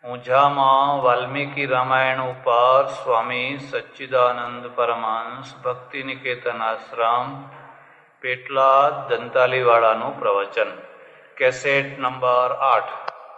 ઊંઝામાં વાલ્મીકી રામાયણ ઉપર સ્વામી સચ્ચિદાનંદ પરમહંસ ભક્તિ નિકેતન આશ્રમ પેટલાદ દંતાલીવાળાનું પ્રવચન. Cassette number 8.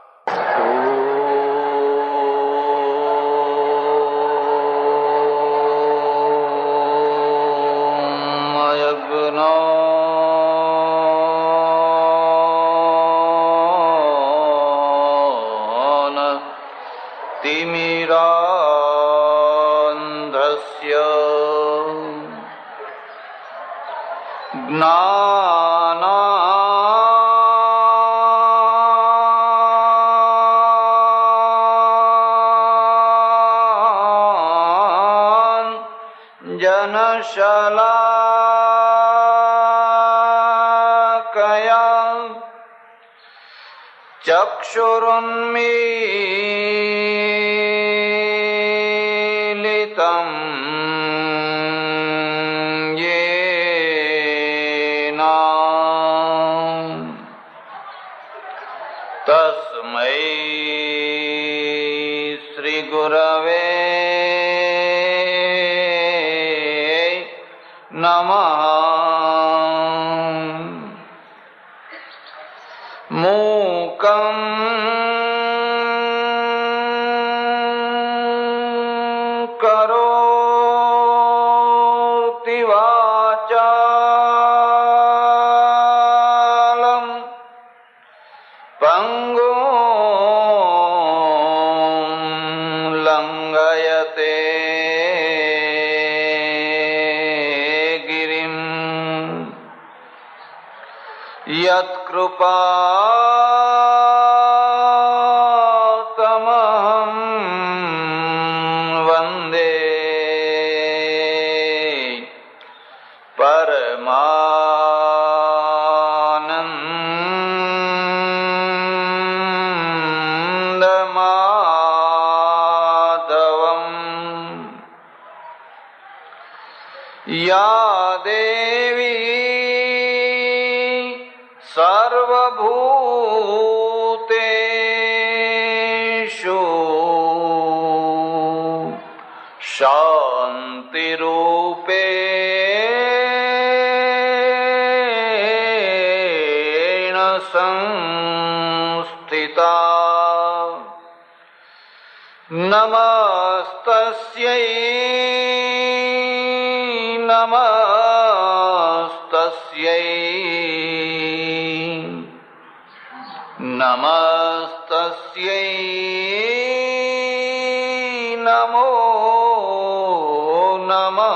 चक्षुरुन्मीलितं येन तस्मै श्रीगुरवे नमः. मूकं करोति वाचालं पंगुं लंघयते गिरिं यत्कृपा या देवी सर्वभूतेषु शान्तिरूपेण संस्थिता. नमस्तस्यै नमस्तस्यै नमस्तस्यै नमो नमः.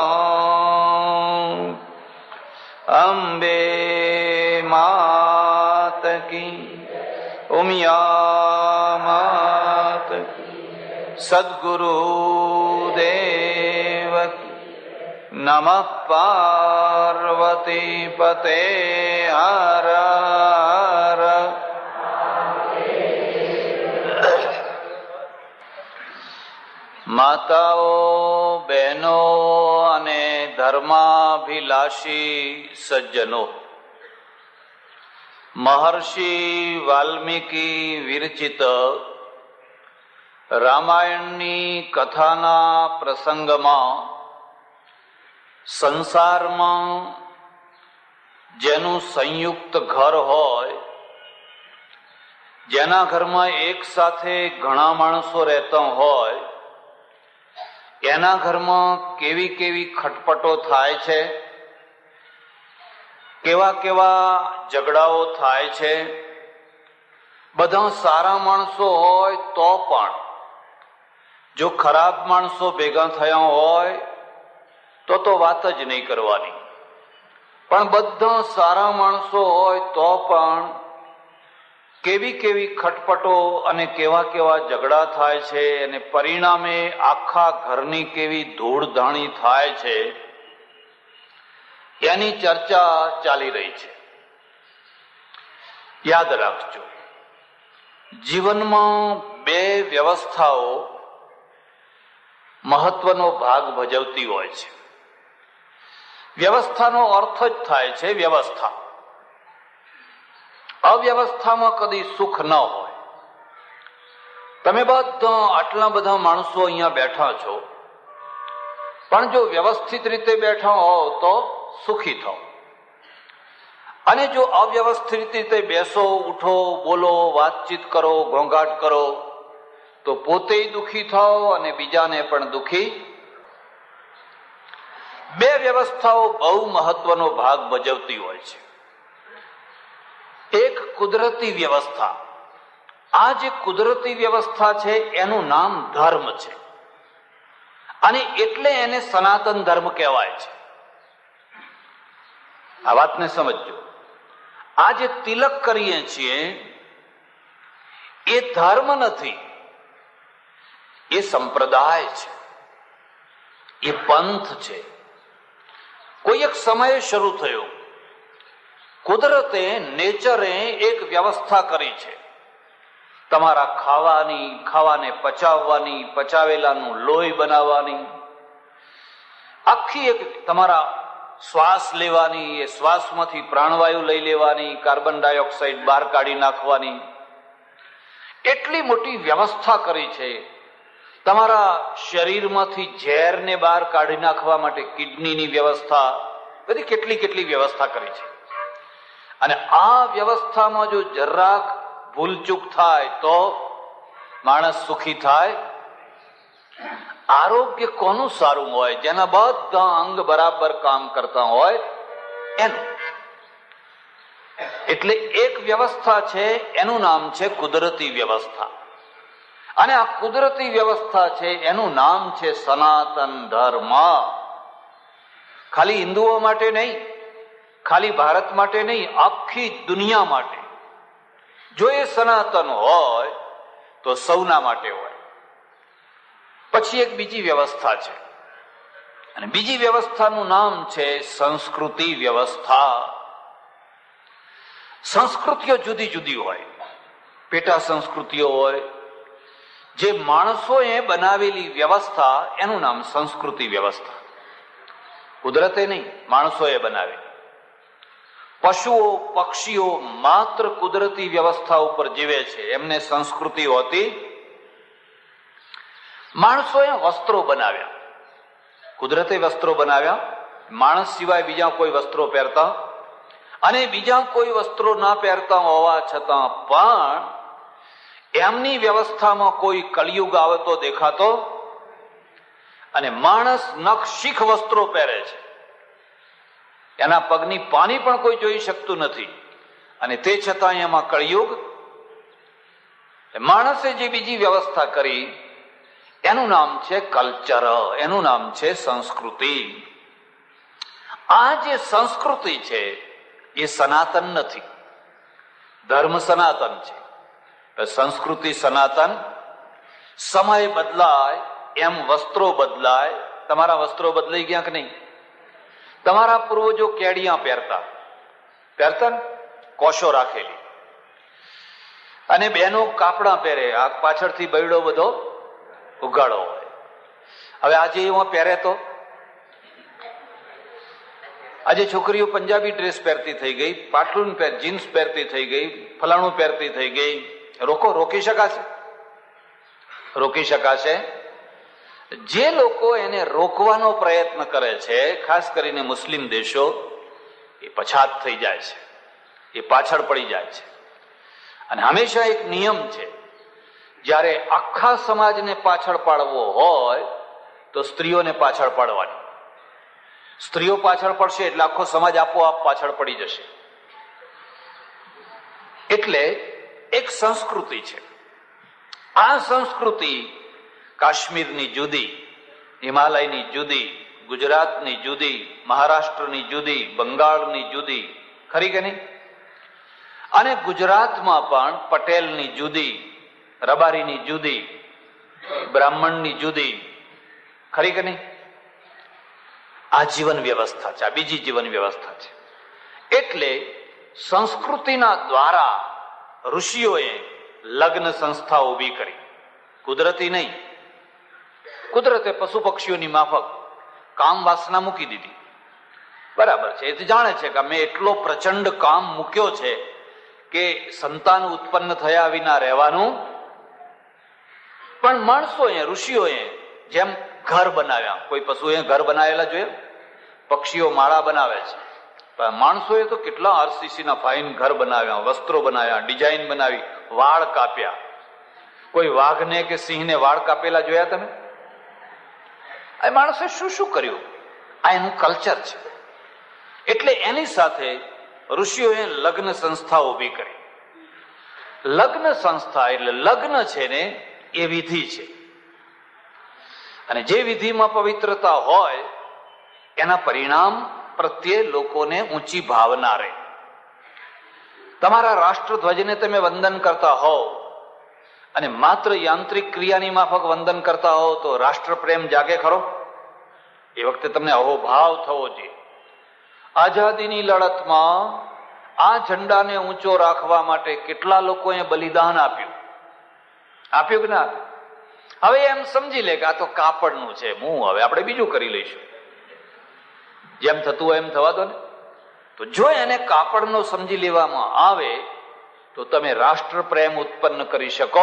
अम्बे मात की, उमिया मात की, सद्गुरु देव की. नमः पार्वती पते हर हर. માતાઓ, બહેનો અને ધર્માભિલાષી સજ્જનો, મહર્ષિ વાલ્મીકી વિરચિત રામાયણની કથાના પ્રસંગમાં સંસારમાં જેનું સંયુક્ત ઘર હોય, જેના ઘરમાં એક સાથે ઘણા માણસો રહેતા હોય, એના ઘરમાં કેવી કેવી ખટપટો થાય છે, કેવા કેવા ઝઘડાઓ થાય છે. બધા સારા માણસો હોય તો પણ જો ખરાબ માણસો ભેગા થયા હોય તો વાત જ નહીં કરવાની. પણ બધા સારા માણસો હોય તો પણ કેવી કેવી ખટપટો અને કેવા કેવા ઝઘડા થાય છે, અને પરિણામે આખા ઘરની કેવી ધૂળધાણી થાય છે, એની ચર્ચા ચાલી રહી છે. યાદ રાખજો, જીવનમાં બે વ્યવસ્થાઓ મહત્વનો ભાગ ભજવતી હોય છે. વ્યવસ્થાનો અર્થ જ થાય છે વ્યવસ્થા. અવ્યવસ્થામાં કદી સુખ ન હોય. તમે બધા આટલા બધા માણસો અહીંયા બેઠા છો, પણ જો વ્યવસ્થિત રીતે બેઠા હો તો સુખી થાઓ, અને જો અવ્યવસ્થિત રીતે બેસો, ઉઠો, બોલો, વાતચીત કરો, ઘોંઘાટ કરો તો પોતે દુઃખી થાઓ અને બીજાને પણ દુઃખી. બે વ્યવસ્થાઓ બહુ મહત્વનો ભાગ ભજવતી હોય છે. એક કુદરતી વ્યવસ્થા. આ જે કુદરતી વ્યવસ્થા છે એનું નામ ધર્મ છે, અને એટલે એને સનાતન ધર્મ કહેવાય છે. આ વાતને સમજજો. આ જે તિલક કરીએ છીએ એ ધર્મ નથી, એ સંપ્રદાય છે, એ પંથ છે. કોઈ એક સમયે શરૂ થયો. કુદરતે, નેચરે એક વ્યવસ્થા કરી છે તમારા ખાવાની, ખાવાને પચાવવાની, પચાવેલાનું લોહી બનાવવાની, આખી એક તમારા શ્વાસ લેવાની, એ શ્વાસમાંથી પ્રાણવાયુ લઈ લેવાની, કાર્બન ડાયોક્સાઇડ બહાર કાઢી નાખવાની, એટલી મોટી વ્યવસ્થા કરી છે. તમારા શરીરમાંથી ઝેરને બહાર કાઢી નાખવા માટે કિડનીની વ્યવસ્થા, બધી કેટલી કેટલી વ્યવસ્થા કરી છે. અને આ વ્યવસ્થામાં જો જરાક ભૂલચૂક થાય તો માણસ સુખી થાય. આરોગ્ય કોનું સારું હોય? જેના બધા અંગ બરાબર કામ કરતા હોય એનું. એટલે એક વ્યવસ્થા છે, એનું નામ છે કુદરતી વ્યવસ્થા. અને આ કુદરતી વ્યવસ્થા છે એનું નામ છે સનાતન ધર્મ. ખાલી હિન્દુઓ માટે નહીં, ખાલી ભારત માટે નહીં, આખી દુનિયા માટે. જો એ સનાતન હોય તો સૌના માટે હોય. પછી એક બીજી વ્યવસ્થા છે, અને બીજી વ્યવસ્થાનું નામ છે સંસ્કૃતિ વ્યવસ્થા. સંસ્કૃતિઓ જુદી જુદી હોય, પેટા સંસ્કૃતિઓ હોય. જે માણસોએ બનાવેલી વ્યવસ્થા એનું નામ સંસ્કૃતિ વ્યવસ્થા. કુદરતે નહીં, માણસોએ બનાવેલી. પશુઓ, પક્ષીઓ માત્ર કુદરતી વ્યવસ્થા ઉપર જીવે છે, એમને સંસ્કૃતિ હોતી. માણસોએ વસ્ત્રો બનાવ્યા, કુદરતે વસ્ત્રો બનાવ્યા. માણસ સિવાય બીજા કોઈ વસ્ત્રો પહેરતા, અને બીજા કોઈ વસ્ત્રો ના પહેરતા હોવા છતાં પણ એમની વ્યવસ્થામાં કોઈ કળિયુગ આવતો દેખાતો. અને માણસ નખશીખ વસ્ત્રો પહેરે છે, એના પગની પાની પણ કોઈ જોઈ શકતું નથી, અને તે છતાં એમાં કળિયુગ. માણસે જે બીજી વ્યવસ્થા કરી એનું નામ છે કલ્ચર, એનું નામ છે સંસ્કૃતિ. આ જે સંસ્કૃતિ છે એ સનાતન નથી. ધર્મ સનાતન છે, સંસ્કૃતિ સનાતન. સમય બદલાય એમ વસ્ત્રો બદલાય. તમારા વસ્ત્રો બદલાઈ ગયા કે નહીં? તમારા પૂર્વજો કેડિયા પહેરતા ને, કોશો રાખેલી, અને બહેનો કાપડા પહેરે, આ પાછળથી બૈડો બધો ઉગાડો હોય. હવે આજે એમાં પહેરે તો આજે છોકરીઓ પંજાબી ડ્રેસ પહેરતી થઈ ગઈ, પાટલુન જીન્સ પહેરતી થઈ ગઈ, ફલાણું પહેરતી થઈ ગઈ. રોકી શકાશે? રોકી શકાશે? જે લોકો એને રોકવાનો પ્રયત્ન કરે છે, ખાસ કરીને મુસ્લિમ દેશો, એ પછાત થઈ જાય છે, એ પાછળ પડી જાય છે. અને હંમેશા એક નિયમ છે, જ્યારે આખા સમાજને પાછળ પાડવો હોય તો સ્ત્રીઓને પાછળ પાડવાની. સ્ત્રીઓ પાછળ પડશે એટલે આખો સમાજ આપોઆપ પાછળ પડી જશે. એટલે એક સંસ્કૃતિ છે. આ સંસ્કૃતિ કાશ્મીરની જુદી, હિમાલયની જુદી, ગુજરાતની જુદી, મહારાષ્ટ્રની જુદી, બંગાળની જુદી, ખરી કે નહીં? અને ગુજરાતમાં પણ પટેલની જુદી, રબારીની જુદી, બ્રાહ્મણની જુદી, ખરી કે નહીં? આ જીવન વ્યવસ્થા છે, આ બીજી જીવન વ્યવસ્થા છે. એટલે સંસ્કૃતિના દ્વારા ઋષિઓએ લગ્ન સંસ્થા ઉભી કરી. કુદરતી નહીં. કુદરતે પશુ પક્ષીઓની માફક કામ વાસના મૂકી દીધી, બરાબર છે. એ જાણે છે કે મેં એટલો પ્રચંડ કામ મૂક્યો છે કે સંતાન ઉત્પન્ન થયા વિના રહેવાનું પણ માણસોએ, ઋષિઓએ જેમ ઘર બનાવ્યા, કોઈ પશુએ ઘર બનાવેલા જોઈએ, પક્ષીઓ માળા બનાવે છે, પણ માણસોએ તો કેટલા આરસીસીના ફાઇન ઘર બનાવ્યા, વસ્ત્રો બનાવ્યા, ડિઝાઇન બનાવી, વાળ કાપ્યા. કોઈ વાઘને કે સિંહને વાળ કાપેલા જોયા તમે? આ માણસે શું શું કર્યું? આ એનું કલ્ચર છે. એટલે એની સાથે ઋષિઓએ લગ્ન સંસ્થા ઉભી કરી. લગ્ન સંસ્થા એટલે લગ્ન છે ને એ વિધિ છે, અને જે વિધિમાં પવિત્રતા હોય એના પરિણામ પ્રત્યે લોકોને ઊંચી ભાવના રહે. તમારા રાષ્ટ્રધ્વજને તમે વંદન કરતા હોવ અને માત્ર યાંત્રિક ક્રિયાની માફક વંદન કરતા હોવ તો રાષ્ટ્રપ્રેમ જાગે ખરો? એ વખતે તમને અહોભાવ થવો જોઈએ. આઝાદીની લડતમાં આ ઝંડાને ઊંચો રાખવા માટે કેટલા લોકોએ બલિદાન આપ્યું કે ના આપ્યું? હવે એમ સમજી લે કે આ તો કાપડનું છે, હવે આપણે બીજું કરી લઈશું, જેમ થતું હોય એમ થવા દો ને. તો જો એને કાપડનો સમજી લેવામાં આવે તો તમે રાષ્ટ્ર પ્રેમ ઉત્પન્ન કરી શકો.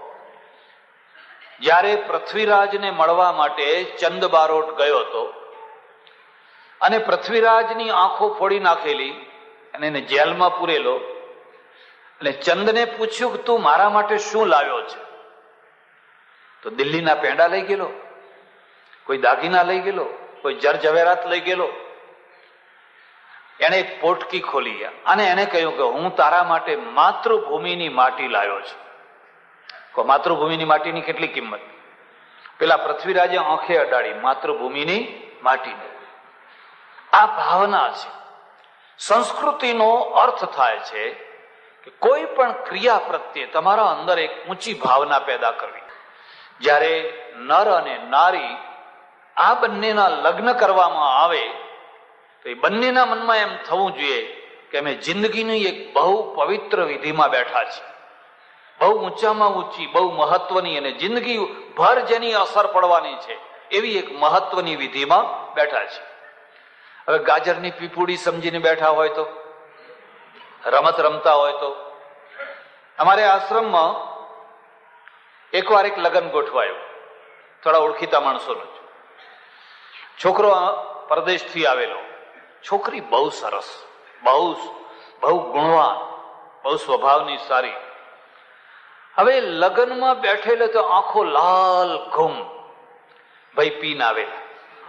જ્યારે પૃથ્વીરાજને મળવા માટે ચંદ બારોટ ગયો હતો અને પૃથ્વીરાજની આંખો ફોડી નાખેલી અને એને જેલમાં પૂરેલો, અને ચંદને પૂછ્યું કે તું મારા માટે શું લાવ્યો છે? તો દિલ્હીના પેંડા લઈ ગયેલો, કોઈ દાગીના લઈ ગયેલો, કોઈ જર ઝવેરાત લઈ ગયેલો. એને એક પોટકી ખોલી અને એને કહ્યું કે હું તારા માટે માતૃભૂમિની માટી લાવ્યો છું. માતૃભૂમિની માટીની કેટલી કિંમત? પેલા પૃથ્વીરાજે આંખે અડાડી માતૃભૂમિની માટીની. આ ભાવના છે. સંસ્કૃતિનો અર્થ થાય છે કે કોઈ પણ ક્રિયા પ્રત્યે તમારા અંદર એક ઊંચી ભાવના પેદા કરવી. જ્યારે નર અને નારી આ બંનેના લગ્ન કરવામાં આવે તો એ બંનેના મનમાં એમ થવું જોઈએ કે અમે જિંદગીની એક બહુ પવિત્ર વિધિમાં બેઠા છીએ, બહુ ઊંચામાં ઊંચી, બહુ મહત્વની અને જિંદગી ભર જેની અસર પડવાની છે એવી એક મહત્વની વિધિમાં બેઠા છે. હવે ગાજરની પીપુડી સમજીને બેઠા હોય તો, રમત રમતા હોય તો. અમારે આશ્રમમાં એકવાર એક લગ્ન ગોઠવાયું, થોડા ઓળખીતા માણસોનું. છોકરો પરદેશથી આવેલો, છોકરી બહુ સરસ, બહુ ગુણવાન, બહુ સ્વભાવની સારી. હવે લગ્નમાં બેઠેલો તો આંખો લાલ ઘૂમ, ભાઈ પીન આવેલા.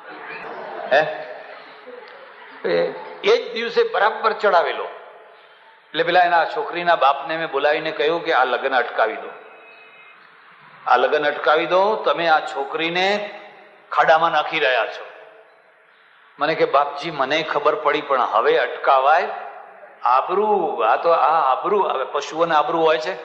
એ જ દિવસે બરાબર ચડાવેલો. એટલે પેલા એના છોકરીના બાપને મેં બોલાવીને કહ્યું કે આ લગ્ન અટકાવી દો, આ લગ્ન અટકાવી દો, તમે આ છોકરીને ખાડામાં નાખી રહ્યા છો. મને કે બાપજી મને ખબર પડી, પણ હવે અટકાવાય? આબરૂ, આ તો આ આબરૂ, હવે પશુઓને આબરૂ હોય છે.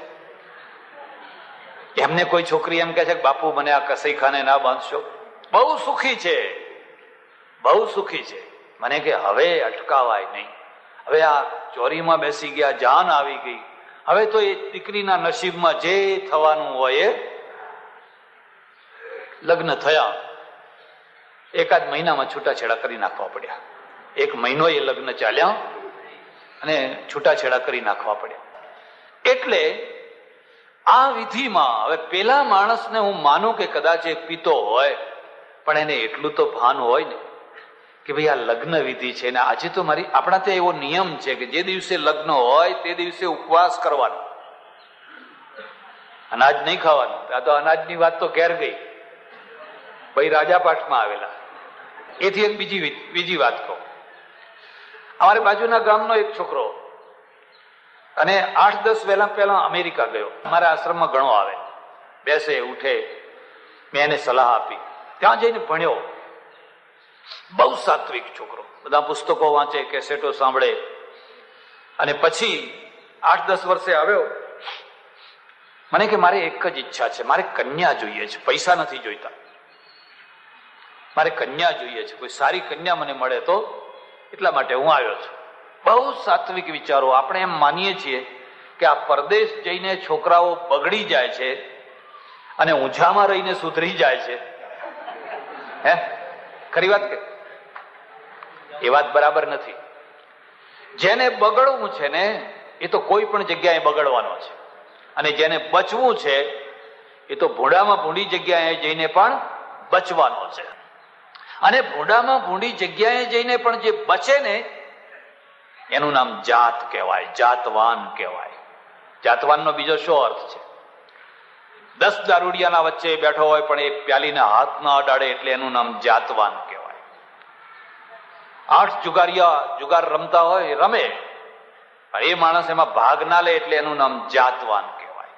એમને કોઈ છોકરી એમ કે છે કે બાપુ મને આ કસાઈખાને ના બાંધશો? બહુ સુખી છે, બહુ સુખી છે. મને કે હવે અટકાવાય નહીં, હવે આ ચોરીમાં બેસી ગયા, જાન આવી ગઈ, હવે તો એ દીકરીના નસીબમાં જે થવાનું હોય એ. લગ્ન થયા, એકાદ મહિનામાં છૂટાછેડા કરી નાખવા પડ્યા. 1 મહિનો એ લગ્ન ચાલ્યા અને છૂટાછેડા કરી નાખવા પડ્યા. એટલે આ વિધિમાં હવે પેલા માણસને હું માનું કે કદાચ એ પીતો હોય, પણ એને એટલું તો ભાન હોય ને કે ભાઈ આ લગ્ન વિધિ છે ને આજે તો આપણા ત્યાં એવો નિયમ છે કે જે દિવસે લગ્ન હોય તે દિવસે ઉપવાસ કરવાનો, અનાજ નહીં ખાવાનું. આ તો અનાજની વાત તો ઘેર ગઈ, ભાઈ રાજાપાઠમાં આવેલા. એથી એક બીજી વાત કહું. અમારે બાજુના ગામનો એક છોકરો અને 8-10 વહેલા પહેલા અમેરિકા ગયો. અમારા આશ્રમમાં ઘણો આવે, બેસે ઉઠે. મેં એને સલાહ આપી, ત્યાં જઈને ભણ્યો. બહુ સાત્વિક છોકરો, બધા પુસ્તકો વાંચે, કેસેટો સાંભળે. અને પછી 8-10 વર્ષે આવ્યો. મને કે મારે એક જ ઈચ્છા છે, મારે કન્યા જોઈએ છે, પૈસા નથી જોઈતા, મારે કન્યા જોઈએ છે, કોઈ સારી કન્યા મને મળે તો, એટલા માટે હું આવ્યો છું. બહુ સાત્વિક વિચારો. આપણે એમ માનીએ છીએ કે આ પરદેશ જઈને છોકરાઓ બગડી જાય છે અને ઊંઝામાં રહીને સુધરી જાય છે. ખરી વાત કે એ વાત બરાબર નથી. જેને બગડવું છે ને એ તો કોઈ પણ જગ્યાએ બગડવાનો છે, અને જેને બચવું છે એ તો ભૂંડામાં ભૂંડી જગ્યાએ જઈને પણ બચવાનો છે. અને ભૂંડામાં ભૂંડી જગ્યાએ જઈને પણ જે બચે ને એનું નામ જાત કહેવાય, જાતવાન કહેવાય. જાતવાનનો બીજો શું અર્થ છે? 10 દારૂડિયાના વચ્ચે બેઠો હોય પણ એક પ્યાલીને હાથ ના અડાડે એટલે એનું નામ જાતવાન કહેવાય. 8 જુગારિયા જુગાર રમતા હોય રમે પણ એ માણસ એમાં ભાગ ના લે એટલે એનું નામ જાતવાન કહેવાય.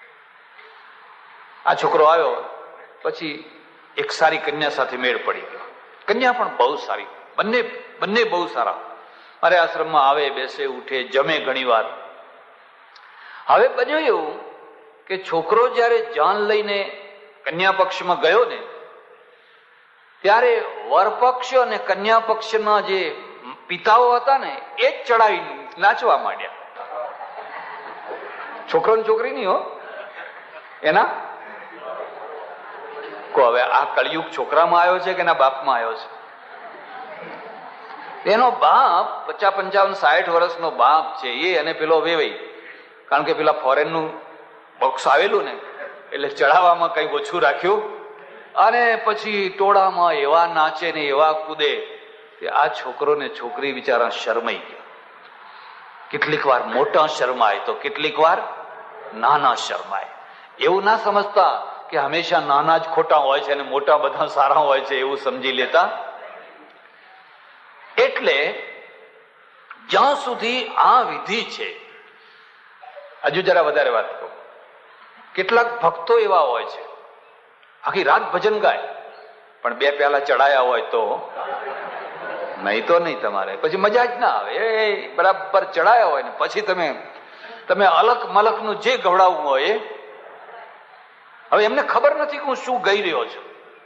આ છોકરો આવ્યો પછી એક સારી કન્યા સાથે મેળ પડી ગયો. કન્યા પણ બહુ સારી, બંને બહુ સારા. મારે આશ્રમમાં આવે, બેસે, ઉઠે, જમે ઘણી વાર. હવે બન્યું એવું કે છોકરો જયારે જાન લઈને કન્યા પક્ષમાં ગયો ને ત્યારે વરપક્ષ અને કન્યા પક્ષના જે પિતાઓ હતા ને એ જ ચડાવી નાચવા માંડ્યા. છોકરો ને છોકરી નહીં હો, એના હવે આ કળિયુગ છોકરામાં આવ્યો છે કે એના બાપમાં આવ્યો છે? એનો બાપ 50, 55, 60 વર્ષનો બાપ છે એ, અને પેલો વેવાઈ. કારણ કે પેલા ફોરેનનું બોક્સ આવેલું ને એટલે ચડાવવામાં કઈ ઓછું રાખ્યું અને પછી ટોળામાં એવા નાચે ને એવા કૂદે કે આ છોકરો ને છોકરી બિચારા શરમાઈ ગયા. કેટલીક વાર મોટા શરમાય તો કેટલીક વાર નાના શરમાય. એવું ના સમજતા કે હંમેશા નાના જ ખોટા હોય છે અને મોટા બધા સારા હોય છે એવું સમજી લેતા. એટલે જ્યાં સુધી આ વિધિ છે, હજુ જરા વધારે વાત કહું, કેટલાક ભક્તો એવા હોય છે આખી રાત ભજન ગાય પણ 2 પ્યાલા ચડાયા હોય તો નહીં તો નહીં, તમારે પછી મજા જ ના આવે. એ બરાબર ચડાયા હોય ને પછી તમે અલક મલકનું જે ગવડાવવું હોય હવે એમને ખબર નથી કે હું શું ગાઈ રહ્યો છું.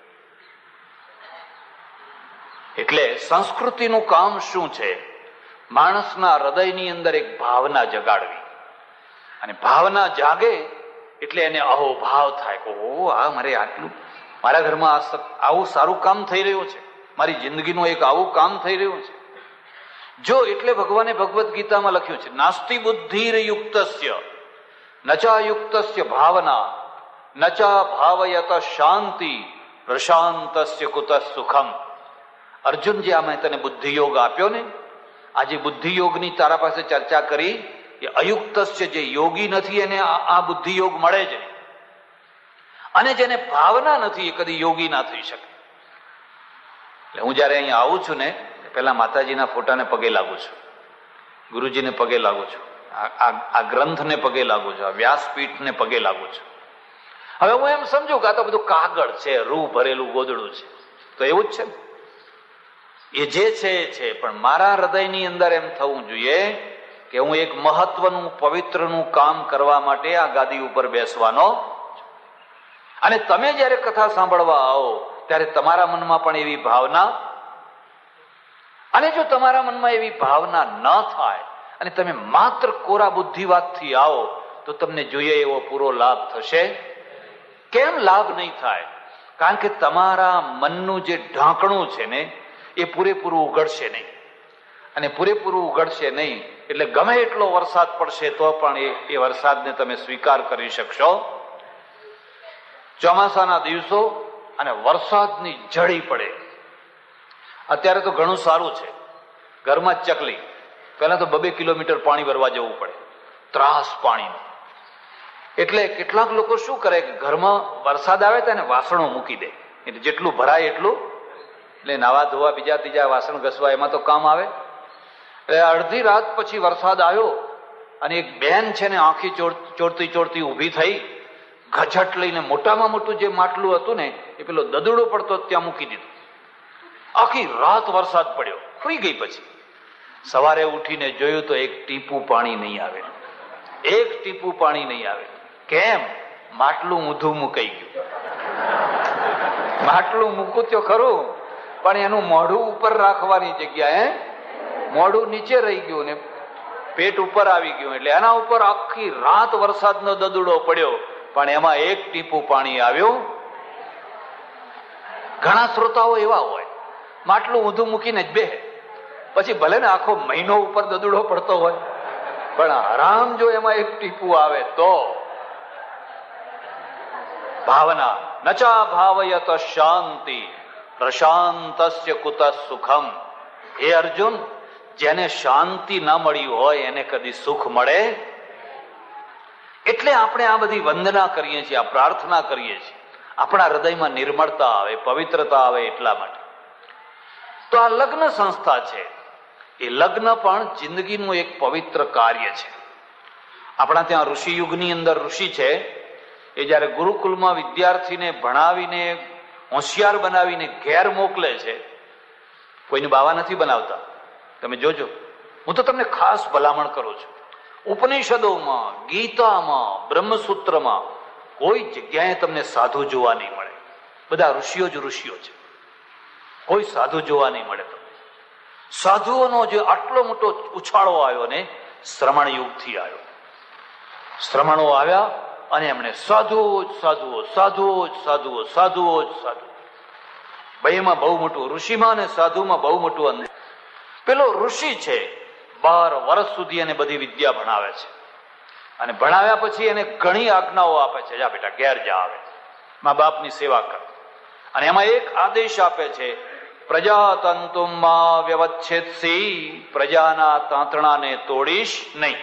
એટલે સંસ્કૃતિનું કામ શું છે? માણસના હૃદયની અંદર એક ભાવના જગાડવી, અને ભાવના જાગે એટલે એને અહોભાવ થાય કે ઓ આ મારે આટલું, મારા ઘરમાં આવું સારું કામ થઈ રહ્યું છે, મારી જિંદગીનું એક આવું કામ થઈ રહ્યું છે. જો એટલે ભગવાને ભગવદ્ ગીતામાં લખ્યું છે, નાસ્તિ બુદ્ધિર્યુક્તસ્ય નચા યુક્તસ્ય ભાવના નચા ભાવયત શાંતિ પ્રશાંતસ્ય કુતઃ સુખમ. અર્જુન, જે આ મેં તને બુદ્ધિયોગ આપ્યો ને, આજે બુદ્ધિયોગની તારા પાસે ચર્ચા કરી, એ અયુક્તસ્ય, જે યોગી નથી એને આ બુદ્ધિયોગ મળે જ નહીં. અને જેને ભાવના નથી એ કદી યોગી ના થઈ શકે. એટલે હું જયારે અહીંયા આવું છું ને પેલા માતાજીના ફોટાને પગે લાગુ છું, ગુરુજીને પગે લાગુ છું, આ ગ્રંથને પગે લાગુ છું, આ વ્યાસપીઠને પગે લાગુ છું. હવે હું એમ સમજુ કે આ તો બધું કાગળ છે, રૂ ભરેલું ગોદડું છે, તો એવું જ છે ને, એ જે છે એ છે. પણ મારા હૃદયની અંદર એમ થવું જોઈએ કે હું એક મહત્વનું પવિત્રનું કામ કરવા માટે આ ગાદી ઉપર બેસવાનો. અને તમે જયારે કથા સાંભળવા આવો ત્યારે તમારા મનમાં પણ એવી ભાવના, અને જો તમારા મનમાં એવી ભાવના ન થાય અને તમે માત્ર કોરા બુદ્ધિવાદથી આવો તો તમને જોઈએ એવો પૂરો લાભ થશે? કેમ લાભ નહીં થાય? કારણ કે તમારા મનનું જે ઢાંકણું છે ને એ પૂરેપૂરું ઉઘડશે નહીં, અને પૂરેપૂરું ઉઘડશે નહીં એટલે ગમે એટલો વરસાદ પડશે તો પણ એ વરસાદને તમે સ્વીકાર કરી શકશો. ચોમાસાના દિવસો અને વરસાદની ઝડી પડે. અત્યારે તો ઘણું સારું છે, ઘરમાં જ ચકલી. પહેલા તો 2 કિલોમીટર પાણી ભરવા જવું પડે, ત્રાસ પાણીનો. એટલે કેટલાક લોકો શું કરે કે ઘરમાં વરસાદ આવે તો વાસણો મૂકી દે, એટલે જેટલું ભરાય એટલું, એટલે નાવા ધોવા, બીજા ત્રીજા વાસણ ઘસવા એમાં તો કામ આવે. એટલે અડધી રાત પછી વરસાદ આવ્યો અને એક બેન છે ને આંખી ચોરતી ચોરતી ઊભી થઈ, ગજટ લઈને મોટામાં મોટું જે માટલું હતું ને એ પેલો દદડો પડતો ત્યાં મૂકી દીધું. આખી રાત વરસાદ પડ્યો, સુઈ ગઈ. પછી સવારે ઉઠીને જોયું તો એક ટીપું પાણી નહીં આવે, એક ટીપું પાણી નહીં આવે. કેમ? માટલું ઊંધું મુકાઈ ગયું. માટલું મૂકું તો ખરું પણ એનું મોઢું ઉપર રાખવાની જગ્યાએ મોઢું નીચે રહી ગયું ને પેટ ઉપર આવી ગયું. એટલે એના ઉપર આખી રાત વરસાદનો દદડો પડ્યો પણ એમાં એક ટીપું પાણી આવ્યું. ઘણા શ્રોતાઓ એવા હોય, માટલું ઊંધું મૂકીને જ બેહે, પછી ભલે ને આખો મહિનો ઉપર દદડો પડતો હોય પણ હરામ જો એમાં એક ટીપું આવે તો ભાવના નચા ભાવયત શાંતિ પ્રશાંતસ્ય કુત સુખમ. હે અર્જુન, જેને શાંતિ ન મળી હોય એને કદી સુખ મળે? એટલે આપણે આ બધી વંદના કરીએ છીએ, આ પ્રાર્થના કરીએ છીએ, આપણા હૃદયમાં નિર્મળતા આવે, પવિત્રતા આવે એટલા માટે. તો આ લગ્ન સંસ્થા છે, એ લગ્ન પણ જિંદગીનું એક પવિત્ર કાર્ય છે. આપણા ત્યાં ઋષિ યુગની અંદર ઋષિ છે, એ જયારે ગુરુકુલમાં વિદ્યાર્થીને ભણાવીને હોશિયાર બનાવીને ઘેર મોકલે છે, કોઈને બાવા નથી બનાવતા. તમે જોજો, હું તો તમને ખાસ ભલામણ કરું છું, ઉપનિષદોમાં, ગીતામાં, બ્રહ્મસૂત્રમાં કોઈ જગ્યાએ તમને સાધુ જોવા નહીં મળે. બધા ઋષિઓ જ ઋષિઓ છે, કોઈ સાધુ જોવા નહીં મળે તમને. સાધુઓનો જે આટલો મોટો ઉછાળો આવ્યો ને, શ્રમણ યુગથી આવ્યો. શ્રમણો આવ્યા અને એમણે સાધુઓ જ સાધુઓ, સાધુઓ જ સાધુઓ, સાધુઓ જ સાધુ. ભાઈ એમાં બહુ મોટું, ઋષિમાં અને સાધુમાં બહુ મોટું અંતર. પેલો ઋષિ છે, 12 વર્ષ સુધી એને બધી વિદ્યા ભણાવે છે, અને ભણાવ્યા પછી એને ઘણી આજ્ઞાઓ આપે છે. જા બેટા ઘેર જા, આવે મા બાપની સેવા કર. અને એમાં એક આદેશ આપે છે, પ્રજાતંતુમાં વ્યવચ્છેદસી, પ્રજાના તાંતણાને તોડીશ નહીં.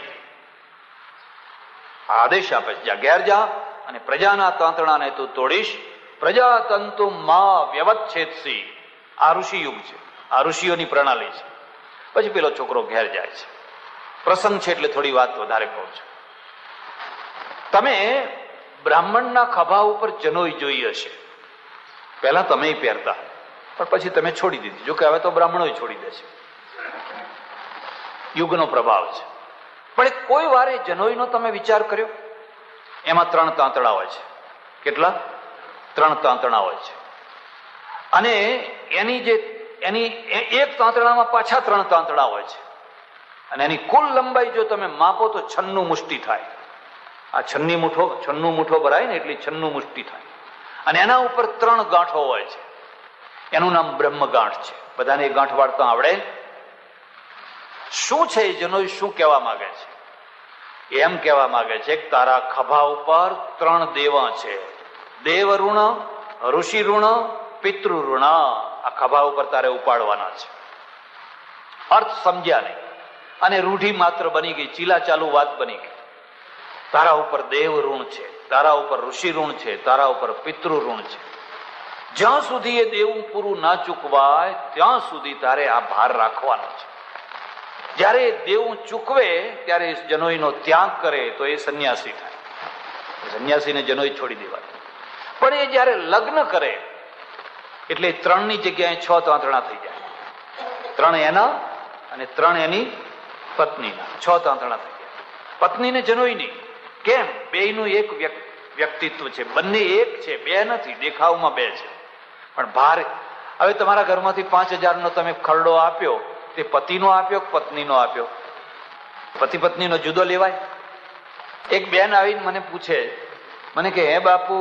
આદેશ આપે છે, જા ઘેર જા અને પ્રજાના તાંતણાને તું તોડીશ. પ્રજાતંતુમાં વ્યવચ્છેદસી, આ ઋષિ યુગ છે, આ ઋષિઓની પ્રણાલી છે. પછી પેલો છોકરો ઘેર જાય છે. પ્રસંગ છે એટલે થોડી વાત વધારે કહું છું. તમે બ્રાહ્મણના ખભા ઉપર જનોઈ જોઈ હશે, પહેલા તમે પહેરતા, પણ પછી તમે છોડી દીધી. જો કે હવે તો બ્રાહ્મણો છોડી દે છે, યુગનો પ્રભાવ છે. પણ કોઈ વારે જનોઈનો તમે વિચાર કર્યો? એમાં 3 તાંતણા હોય છે. કેટલા? 3 તાંતણા હોય છે. અને એની એક તાંતણામાં પાછા 3 તાંતણા હોય છે. અને એની કુલ લંબાઈ જો તમે માપો તો 96 મુષ્ટિ થાય. આ 96 મુઠ્ઠો ભરાય ને એટલી 96 મુષ્ટિ થાય. અને એના ઉપર 3 ગાંઠો હોય છે. એનું નામ બ્રહ્મ ગાંઠ છે. બધાને એ ગાંઠ વાળતા આવડે? શું છે એ જનોઈ શું કહેવા માંગે છે? એમ કહેવા માંગે છે કે તારા ખભા ઉપર 3 દેવા છે. દેવ ઋણ, ઋષિ ઋણ, પિતૃ ઋણ. આ ખભા ઉપર તારે ઉપાડવાના છે. અર્થ સમજ્યા નહીં અને રૂઢી માત્ર બની ગઈ, ચીલા ચાલુ વાત બની ગઈ. તારા ઉપર દેવ ઋણ છે, તારા ઉપર ઋષિ ઋણ છે, તારા ઉપર પિતૃ ઋણ છે. જ્યાં સુધી એ દેવું પૂરું ના ચૂકવાય ત્યાં સુધી તારે આ ભાર રાખવાનો છે. જયારે દેવું ચૂકવે ત્યારે જનોઈનો ત્યાગ કરે તો એ સંન્યાસી થાય. સંન્યાસીને જનોઈ છોડી દેવાય. પણ એ જયારે લગ્ન કરે એટલે 3ની જગ્યાએ 6 તાંતણા થઈ જાય. 3 એના અને 3 એની પત્નીના, 6 તાંતણા થઈ જાય. પત્નીને જનોઈ નહીં. કેમ? બેયનું એક વ્યક્તિત્વ છે, બંને એક છે, 2 નથી. દેખાવમાં 2 છે પણ ભાર. હવે તમારા ઘરમાંથી 5000નો તમે ખરડો આપ્યો, તે પતિનો આપ્યો કે પત્નીનો આપ્યો? પતિ પત્નીનો જુદો લેવાય? એક બેન આવીને મને પૂછે, મને કે હે બાપુ,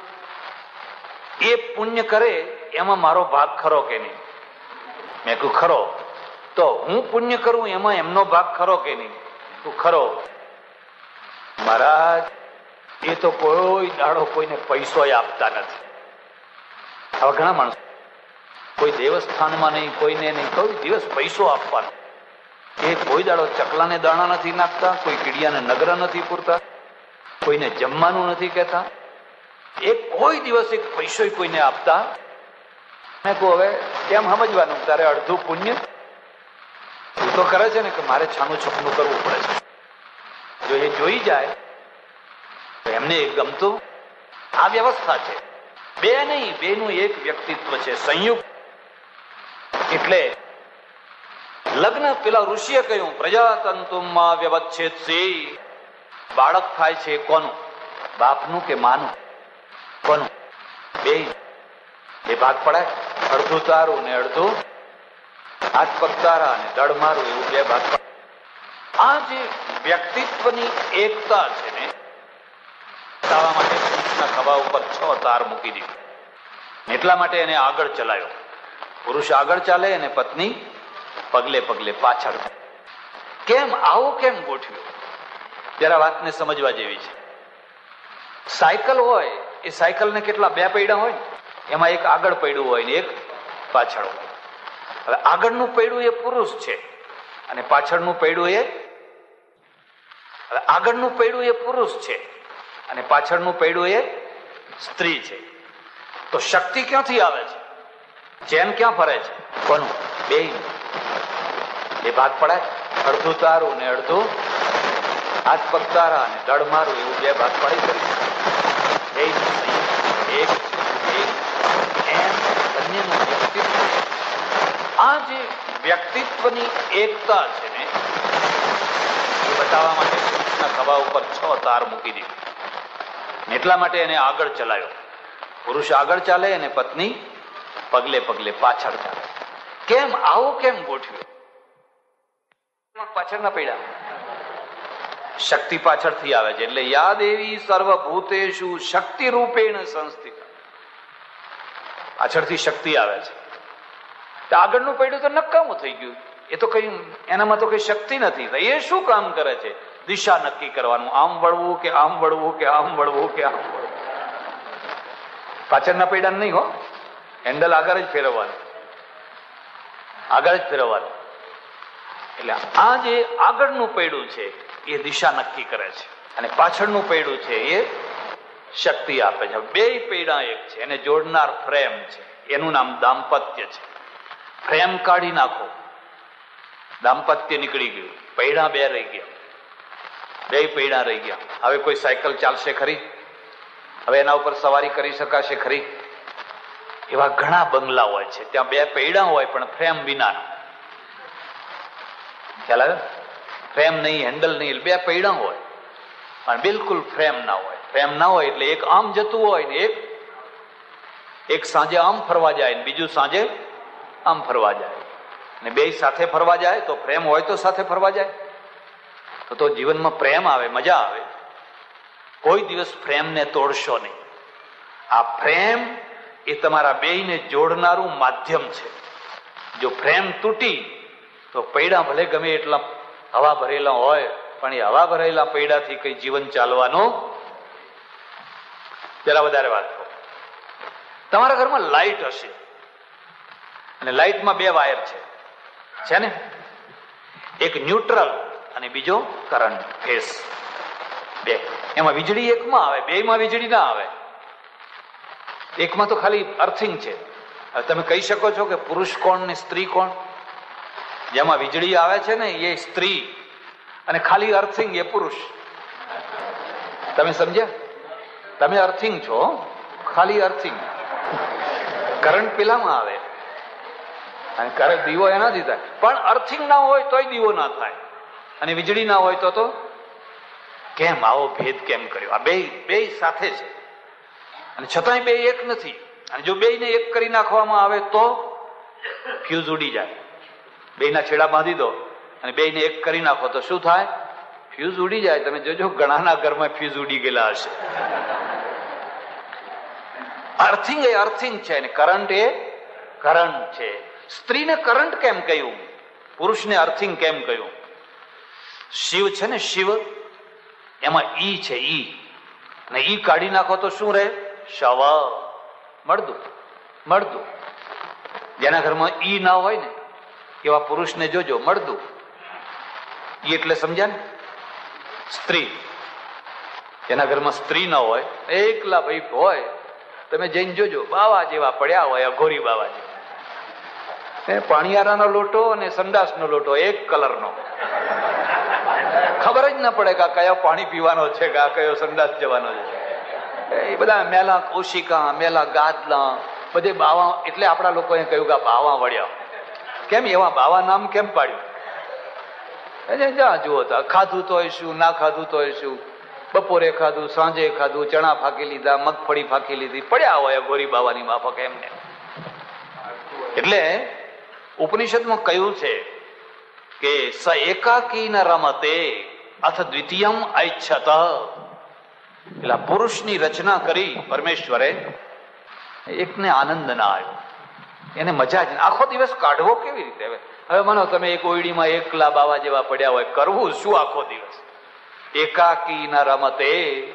એ પુણ્ય કરે એમાં મારો ભાગ ખરો કે નહીં? મેં કહ્યું ખરો. તો હું પુણ્ય કરું એમાં એમનો ભાગ ખરો કે નહીં? તું ખરો. મહારાજ, એ તો કોઈ દાડો કોઈને પૈસો આપતા નથી. આવા ઘણા માણસો, કોઈ દેવસ્થાનમાં નહીં, કોઈને નહીં, કોઈ દિવસ પૈસો આપવાનો. એ કોઈ દાડો ચકલાને દાણા નથી નાખતા, કોઈ કીડિયાને નગર નથી પૂરતા, કોઈને જમવાનું નથી કહેતા, એ કોઈ દિવસ એક પૈસો કોઈને આપતા. મેં કહું હવે કેમ સમજવાનું? તારે અડધું પુણ્ય તું તો કરે છે ને કે મારે છાનું છપનું કરવું પડે છે. જો એ જોઈ જાય તો એમને ગમતું. આ વ્યવસ્થા છે. 2 નહીં, 2નું એક વ્યક્તિત્વ છે, સંયુક્ત. એટલે લગ્ન પેલા ઋષિએ કહ્યું પ્રજાતંતુમાં વ્યવચ્છેદસી. બાળક થાય છે કોનું? બાપનું કે માનું? કોનું? 2 ભાગ પડાય. અડધું તારું ને અડધું હાથ પગ તારા અને દળ મારું, એવું 2 ભાગ પડાય. આ જે વ્યક્તિત્વની એકતા છે ને, બતાવવા માટે પુરુષના ખભા ઉપર 6 તાર મૂકી દીધી. એટલા માટે એને આગળ ચલાવ્યો. પુરુષ આગળ ચાલે અને પત્ની પગલે પગલે પાછળ. કેમ આવું કેમ ગોઠવ્યું? જરા વાતને સમજવા જેવી છે. સાયકલ હોય એ સાયકલને કેટલા બે પૈડા હોય ને, એમાં એક આગળ પૈડું હોય ને એક પાછળ હોય. હવે આગળનું પૈડું એ પુરુષ છે અને પાછળનું પૈડું એ આગળનું પૈડું એ પુરુષ છે અને પાછળનું પૈડું એ સ્ત્રી છે. તો શક્તિ ક્યાંથી આવે છે? ચેન ક્યાં ફરે છે? કોનું? બે ભાગ પડે, અડધું તારું ને અડધું હાથ પગ તારા અને દળ મારું, એવું બે ભાગ પડી કરી. આ જે વ્યક્તિત્વની એકતા છે ને, એ બતાવવા માટે પુરુષના ખભા ઉપર 6 તાર મૂકી દીધી. એટલા માટે એને આગળ ચલાવ્યો. પુરુષ આગળ ચાલે અને પત્ની પગલે પગલે પાછળ ચાલે. કેમ આવું કેમ ગોઠવ્યું? પાછળના પૈડા શક્તિ પાછળથી આવે છે. એટલે યા દેવી સર્વભૂતેષુ શક્તિ રૂપેણ સંસ્થિત. પાછળથી શક્તિ આવે છે. આગળનું પૈડું તો નકામું થઈ ગયું. એ તો કઈ એનામાં તો કઈ શક્તિ નથી. એ શું કામ કરે છે? દિશા નક્કી કરવાનું, આમ વળવું કે આમ વળવું કે આમ વળવું કે આમ વળવું. પાછળના પૈડા નહીં હો, હેન્ડલ આગળ જ ફેરવવાનું, આગળ જ ફેરવવાનું. એટલે આ જે આગળનું પૈડું છે એ દિશા નક્કી કરે છે અને પાછળનું પૈડું છે એ શક્તિ આપે છે. બે પૈડા એક છે, એને જોડનાર ફ્રેમ છે, એનું નામ દાંપત્ય છે. ફ્રેમ કાઢી નાખો, દાંપત્ય નીકળી ગયું, પૈડા બે રહી ગયા, બે પૈડા રહી ગયા. હવે કોઈ સાયકલ ચાલશે ખરી? હવે એના ઉપર સવારી કરી શકાશે ખરી? એવા ઘણા બંગલા હોય છે, ત્યાં બે પૈડા હોય પણ ફ્રેમ વિના. ખ્યાલ આવે? ફ્રેમ નહીં, હેન્ડલ નહીં, બે પૈડા હોય પણ બિલકુલ ફ્રેમ ના હોય. ફ્રેમ ના હોય એટલે એક આમ જતું હોય ને એક સાંજે આમ ફરવા જાય ને બીજું સાંજે આમ ફરવા જાય, ને બે સાથે ફરવા જાય. તો પ્રેમ હોય તો સાથે ફરવા જાય તો જીવનમાં પ્રેમ આવે, મજા આવે. કોઈ દિવસ પ્રેમને તોડશો નહીં. આ પ્રેમ એ તમારા બેયને જોડનારું માધ્યમ છે. જો પ્રેમ તૂટી તો પૈડા ભલે ગમે એટલા હવા ભરેલા હોય પણ એ હવા ભરેલા પૈડાથી કઈ જીવન ચાલવાનું. જરા વધારે વાત કહો. તમારા ઘરમાં લાઈટ હશે અને લાઈટમાં બે વાયર છે ને, એક ન્યુટ્રલ અને બીજો કરંટ ફેસ. બે એમાં વીજળી એકમાં આવે, બેમાં વીજળી ના આવે. એકમાં તો ખાલી અર્થિંગ છે. હવે તમે કહી શકો છો કે પુરુષ કોણ ને સ્ત્રી કોણ? જેમાં વીજળી આવે છે ને એ સ્ત્રી અને ખાલી અર્થિંગ એ પુરુષ. તમે સમજ્યા? તમે અર્થિંગ છો, ખાલી અર્થિંગ. કરંટ પેલામાં આવે અને કરંટ દીવો એનાથી થાય. પણ અર્થિંગ ના હોય તોય દીવો ના થાય અને વીજળી ના હોય તો કેમ આવો ભેદ કેમ કર્યો? આ બે સાથે છે અને છતાંય બે એક નથી. અને જો બેયને એક કરી નાખવામાં આવે તો ફ્યુઝ ઉડી જાય. બેયના છેડા બાંધી દો અને બેયને એક કરી નાખો તો શું થાય? ફ્યુઝ ઉડી જાય. તમે જોજો ઘણાના ઘરમાં ફ્યુઝ ઉડી ગયેલા હશે. અર્થિંગ એ અર્થિંગ છે અને કરંટ એ કરંટ છે. સ્ત્રીને કરંટ કેમ કહ્યું? પુરુષને અર્થિંગ કેમ કહ્યું? શિવ છે ને, શિવ, એમાં ઈ છે, ઈ, અને ઈ કાઢી નાખો તો શું રહે? શવ, મળદું. જેના ઘરમાં ઈ ના હોય ને એવા પુરુષને જોજો મળદું. ઈ એટલે સમજ્યા ને? સ્ત્રી. જેના ઘરમાં સ્ત્રી ના હોય, એકલા ભાઈ હોય, તમે જઈને જોજો બાવા જેવા પડ્યા હોય, અઘોરી બાવા જેવા. પાણીયારાનો લોટો અને સંડાસનો લોટો એક કલરનો. ખબર જ ના પડે કે કયો પાણી પીવાનો છે કે કયો સંડાસ જવાનો છે. એ બધા મેલા કોશિકા, મેલા ગાદલા, બધે બાવા. એટલે આપણા લોકોએ કહ્યું કે બાવા વળ્યા. કેમ એવા બાવા નામ કેમ પાડ્યું? જ્યાં જુઓ તો ખાધું તો શું, ના ખાધું તો શું, બપોરે ખાધું, સાંજે ખાધું, ચણા ફાંકી લીધા, મગફળી ફાંકી લીધી, પડ્યા હોય ગોરી બાવાની માફક એમને. એટલે ઉપનિષદમાં કહ્યું છે કે સ એકાકી ન રમતે અથ દ્વિતીયમ ઐચ્છત. એટલે પુરુષની રચના કરી પરમેશ્વરે, એકને આનંદ ના આવ્યો, એને મજા જ. આખો દિવસ કાઢવો કેવી રીતે? હવે માનો તમે એક ઓયડીમાં એકલા બાવા જેવા પડ્યા હોય, કરવું શું આખો દિવસ? એકાકી ન રમતે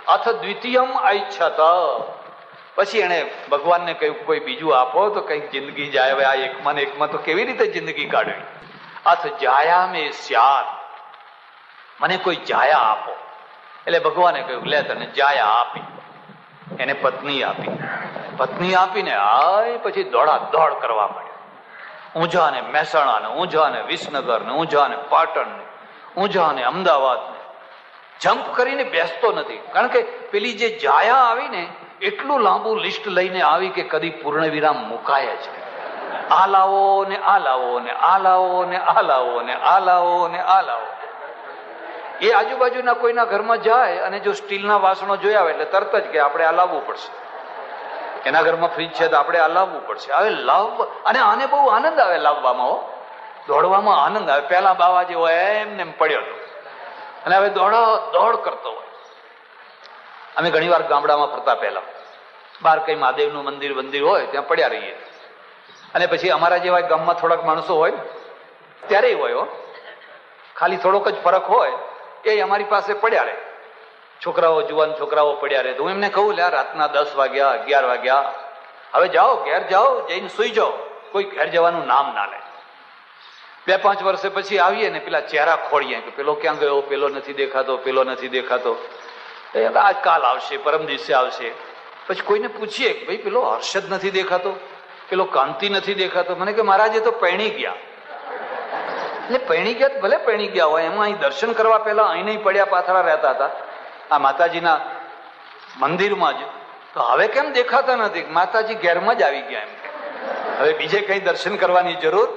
અથ દ્વિતીયમ ઐચ્છત. પછી એને ભગવાનને કહ્યું કોઈ બીજું આપો તો કઈક જિંદગી જાય. હવે આ એકમાં ને એકમાં તો કેવી રીતે જિંદગી કાઢવી? અથ જાયા મે સ્યાત, મને કોઈ જાયા આપો. એટલે ભગવાને કહ્યું લે તને જાયા આપી. એને પત્ની આપી. પત્ની આપીને આય પછી દોડા દોડ કરવા માંડ્યો. ઊંઝા ને મહેસાણા ને, ઊંઝા ને વિસનગર ને, ઊંઝા ને પાટણ ને, ઊંઝા ને અમદાવાદ ને. જમ્પ કરીને બેસતો નથી, કારણ કે પેલી જે જાયા આવી ને એટલું લાંબુ લિસ્ટ લઈને આવી કે કદી પૂર્ણ વિરામ મુકાય જ. આ લાવો ને આ લાવો ને આ લાવો ને આ લાવો ને આ લાવો ને આ લાવો. એ આજુબાજુના કોઈના ઘરમાં જાય અને જો સ્ટીલના વાસણો જોયા હોય એટલે તરત જ કે આપણે આ લાવવું પડશે. એના ઘરમાં ફ્રીજ છે તો આપણે આ લાવવું પડશે. હવે લાવવા, અને આને બહુ આનંદ આવે લાવવામાં, દોડવામાં આનંદ આવે. પેલા બાવા જેવો એમને એમ પડ્યો હતો અને હવે દોડ કરતો હોય. અમે ઘણી વાર ગામડામાં ફરતા પહેલા બહાર કઈ મહાદેવનું મંદિર હોય ત્યાં પડ્યા રહીએ. અને પછી અમારા જેવા ગામમાં થોડાક માણસો હોય ત્યારે હોય, ખાલી થોડોક જ ફરક હોય, એ અમારી પાસે પડ્યા રહે. છોકરાઓ, જુવાન છોકરાઓ પડ્યા રહે. તો હું એમને કહું, લે રાતના 10 વાગ્યા 11 વાગ્યા, હવે જાઓ ઘેર જાઓ, જઈને સુઈ જાઓ, કોઈ ઘેર જવાનું નામ ના લે. 2-5 વર્ષે પછી આવીએ ને પેલા ચહેરા ખોળીએ કે પેલો ક્યાં ગયો, પેલો નથી દેખાતો, પેલો નથી દેખાતો. આજ કાલ આવશે, પરમ દિવસે આવશે. પછી કોઈને પૂછીએ કે ભાઈ પેલો હર્ષદ નથી દેખાતો, પેલો કાંતિ નથી દેખાતો. મને કે મહારાજ એ તો પૈણી ગયા. એટલે પૈણી ગયા ભલે પૈણી ગયા હોય, એમાં અહીં દર્શન કરવા પહેલા અહીં નહીં પડ્યા પાથરા રહેતા હતા આ માતાજીના મંદિરમાં જ. તો હવે કેમ દેખાતા નથી? માતાજી ઘેરમાં જ આવી ગયા એમ. હવે બીજે કઈ દર્શન કરવાની જરૂર.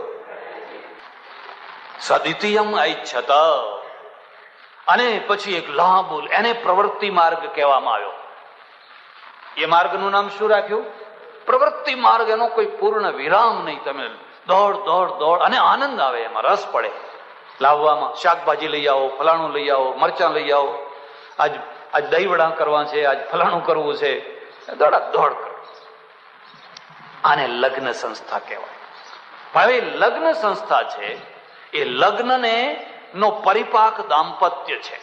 સદિતિયમ ઐચ્છત. અને પછી એક લાંબુ, એને પ્રવૃત્તિ માર્ગ કહેવામાં આવ્યો. એ માર્ગનું નામ શું રાખ્યું? પ્રવૃત્તિ માર્ગ. એનો કોઈ પૂર્ણ વિરામ નહીં. તમે દોડ દોડ દોડ, અને આનંદ આવે, એમાં રસ પડે લાવવામાં. શાકભાજી લઈ આવો, ફલાણું લઈ આવો, મરચાં લઈ આવો, આજ દહીં વડા કરવા છે, આજ ફલાણું કરવું છે, દોડા દોડ કરો. આને લગ્ન સંસ્થા કહેવાય. હવે લગ્ન સંસ્થા છે એ લગ્નને નો પરિપાક દાંપત્ય છે.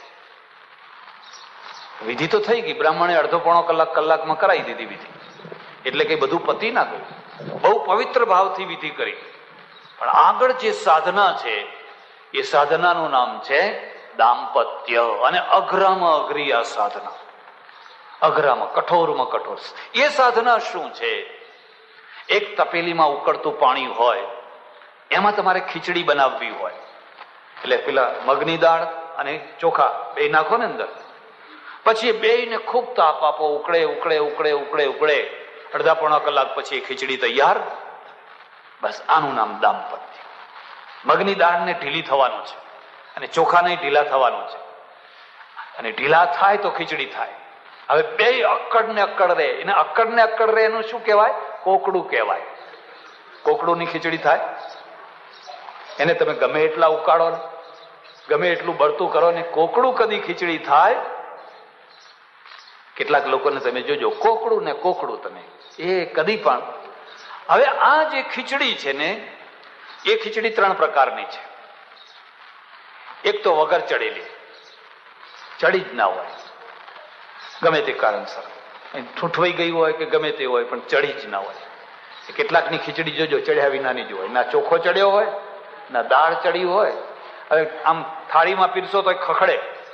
વિધિ તો થઈ ગઈ, બ્રાહ્મણે અડધો પોણો કલાકમાં કરાવી દીધી વિધિ. એટલે કે બધું પતિ ના ગયું, બહુ પવિત્ર ભાવથી વિધિ કરી. પણ આગળ જે સાધના છે એ સાધનાનું નામ છે દાંપત્ય. અને અઘરામાં અઘરી આ સાધના, અઘરામાં કઠોરમાં કઠોર. એ સાધના શું છે? એક તપેલીમાં ઉકળતું પાણી હોય, એમાં તમારે ખીચડી બનાવવી હોય. એટલે પેલા મગની દાળ અને ચોખા બે નાખો ને અંદર. પછી બેયને ખૂબ તાપ આપો, ઉકળે ઉકળે ઉકળે ઉકળે ઉકળે. અડધા પોણા કલાક પછી ખીચડી તૈયાર. બસ આનું નામ દાંપત્ય. મગની દાળને ઢીલી થવાનું છે અને ચોખાને ઢીલા થવાનું છે, અને ઢીલા થાય તો ખીચડી થાય. હવે બે અક્કડ ને અક્કડ રહે. એને અક્કડ ને અક્કડ રહે એનું શું કહેવાય? કોકડું કહેવાય. કોકડું ની ખીચડી થાય. એને તમે ગમે એટલા ઉકાળો ને, ગમે એટલું બળતું કરો ને, કોકડું કદી ખીચડી થાય? કેટલાક લોકોને તમે જોજો, કોકડું ને કોકડું, તમે એ કદી પણ. હવે આ જે ખીચડી છે ને, એ ખીચડી 3 પ્રકારની છે. એક તો વગર ચડેલી, ચડી જ ના હોય, ગમે તે કારણસર ઠૂંઠવાઈ ગઈ હોય કે ગમે તે હોય, પણ ચડી જ ના હોય. કેટલાકની ખીચડી જોજો ચડ્યા વિનાની જ હોય, ના ચોખ્ખો ચડ્યો હોય, ના દાળ ચડી હોય. હવે આમ થાળીમાં પીરસો તો ખખડે.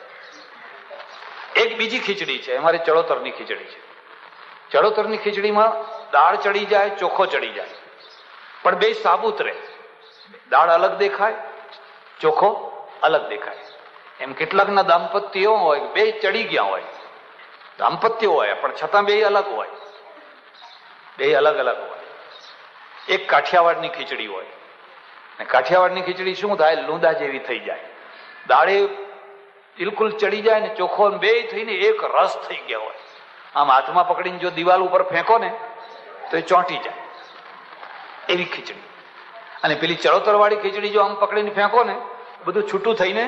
એક બીજી ખીચડી છે, અમારે ચડોતરની ખીચડી છે. ચડોતરની ખીચડીમાં દાળ ચડી જાય, ચોખ્ખો ચડી જાય, પણ બે સાબુત રહે. દાળ અલગ દેખાય, ચોખ્ખો અલગ દેખાય. એમ કેટલાકના દાંપત્ય હોય બે ચડી ગયા હોય, દાંપત્ય હોય પણ છતાં બે અલગ હોય, બે અલગ અલગ હોય. એક કાઠિયાવાડની ખીચડી હોય, અને કાઠિયાવાડની ખીચડી શું થાય? લૂંદા જેવી થઈ જાય. દાળે બિલકુલ ચડી જાય ને ચોખ્ખો બે થઈને એક રસ થઈ ગયા હોય. આમ હાથમાં પકડીને જો દિવાલ ઉપર ફેંકો ને તો એ ચોંટી જાય, એવી ખીચડી. અને પેલી ચડોતર વાળી ખીચડી જો આમ પકડીને ફેંકો ને બધું છૂટું થઈને,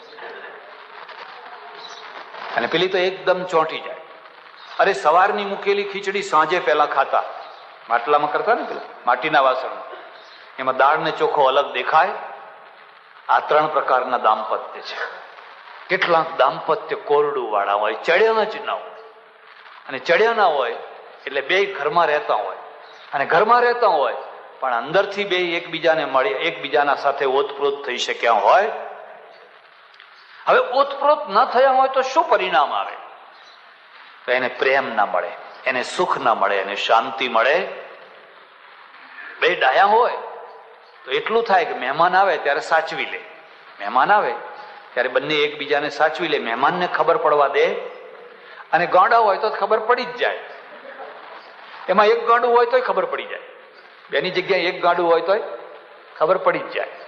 અને પેલી તો એકદમ ચોંટી જાય. અરે સવારની મૂકેલી ખીચડી સાંજે પહેલા ખાતા, માટલામાં કરતા ને પેલા માટીના વાસણ, એમાં દાળ ને ચોખ્ખો અલગ દેખાય. આ 3 પ્રકારના દાંપત્ય છે. કેટલાક દાંપત્ય કોરડું વાળા હોય, ચડ્યા જ ના હોય, અને ચડ્યા ના હોય એટલે બે ઘરમાં રહેતા હોય, અને ઘરમાં રહેતા હોય પણ અંદરથી બે એકબીજાને મળે, એકબીજાના સાથે ઓતપ્રોત થઈ શક્યા હોય. હવે ઓતપ્રોત ન થયા હોય તો શું પરિણામ આવે? તો એને પ્રેમ ના મળે, એને સુખ ના મળે, એને શાંતિ મળે. બે ડાયા હોય તો એટલું થાય કે મહેમાન આવે ત્યારે સાચવી લે, મહેમાન આવે ત્યારે બંને એકબીજાને સાચવી લે, મહેમાનને ખબર પડવા દે. અને ગાંડા હોય તો ખબર પડી જ જાય. એમાં એક ગાંડું હોય તોય ખબર પડી જાય, બેની જગ્યાએ એક ગાંડું હોય તોય ખબર પડી જ જાય.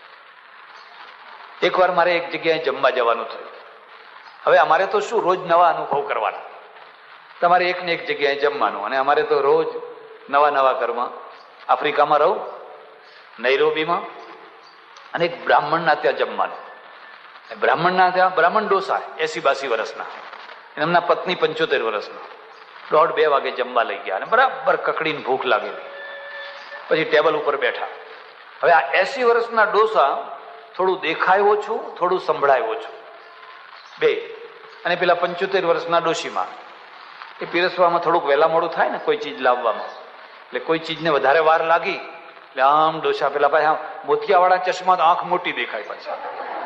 એકવાર મારે એક જગ્યાએ જમવા જવાનું થયું. હવે અમારે તો શું રોજ નવા અનુભવ કરવાના, તમારે એક ને એક જગ્યાએ જમવાનું, અને અમારે તો રોજ નવા નવા ઘરમાં. આફ્રિકામાં રહું, નૈરોબીમાં, અને એક બ્રાહ્મણના ત્યાં જમવાનું. બ્રાહ્મણના ત્યાં બ્રાહ્મણ ડોસા 80-82 વર્ષના, એમના પત્ની 75 વર્ષના. 1:30-2 વાગે જમવા લઈ ગયા, અને બરાબર કકડીને ભૂખ લાગેલી. પછી ટેબલ ઉપર બેઠા. હવે આ 80 વર્ષના ડોસા થોડું દેખાય ઓછું, થોડું સંભળાય ઓછું, બે. અને પેલા 75 વર્ષના ડોશીમાં એ પીરસવામાં થોડુંક વહેલા મોડું થાય ને કોઈ ચીજ લાવવામાં, એટલે કોઈ ચીજને વધારે વાર લાગી એટલે આમ ડોસા પેલા પાછા મોતિયાવાળા ચશ્મા, આંખ મોટી દેખાય પાછા.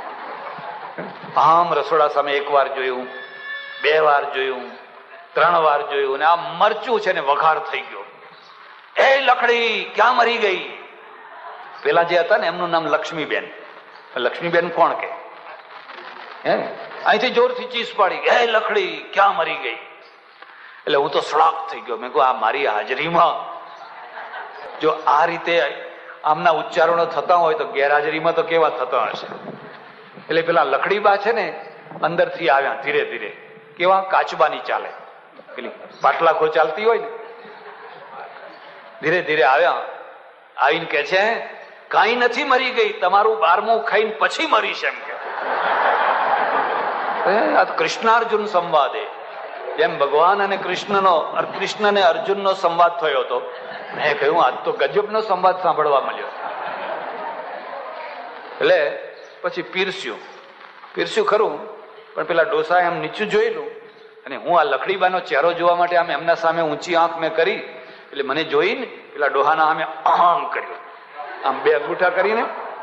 આમ રસોડા સામે 1 વાર જોયું, 2 વાર જોયું, 3 વાર જોયું, અને આ મરચું છે ને વઘાર થઈ ગયો. એ લખડી ક્યાં મરી ગઈ? પેલા જે હતા ને એમનું નામ લક્ષ્મીબેન. લક્ષ્મીબેન કોણ કે? હે, અહીંથી જોરથી ચીસ પાડી, હે લખડી ક્યાં મરી ગઈ? એટલે હું તો સળાક થઈ ગયો. મેં કહું આ મારી હાજરીમાં જો આ રીતે આમના ઉચ્ચારણો થતા હોય તો ગેરહાજરીમાં તો કેવા થતા હશે. એટલે પેલા લખડીબા છે ને અંદરથી આવ્યા ધીરે ધીરે, કેવા કાચબાની ચાલે, પેલી પાટલાખો ચાલતી હોય ને, ધીરે ધીરે આવ્યા. આવીને કે છે કાંઈ નથી મરી ગઈ, તમારું 12મું ખાઈને પછી મરીશ એમ કે. આ કૃષ્ણાર્જુન સંવાદે જેમ ભગવાન અને કૃષ્ણ ને અર્જુનનો સંવાદ થયો હતો. મેં કહ્યું આજ તો ગજબનો સંવાદ સાંભળવા મળ્યો. એટલે પછી પીરસ્યું ખરું, પણ પેલા ડોસા એમ નીચું જોયેલું, અને હું આ લખડીબાનો ચહેરો જોવા માટે આમ એમના સામે ઊંચી આંખ મેં કરી, એટલે મને જોઈને પેલા ડોહાના સામે આમ કર્યું, આમ 2 અંગૂઠા કરીને.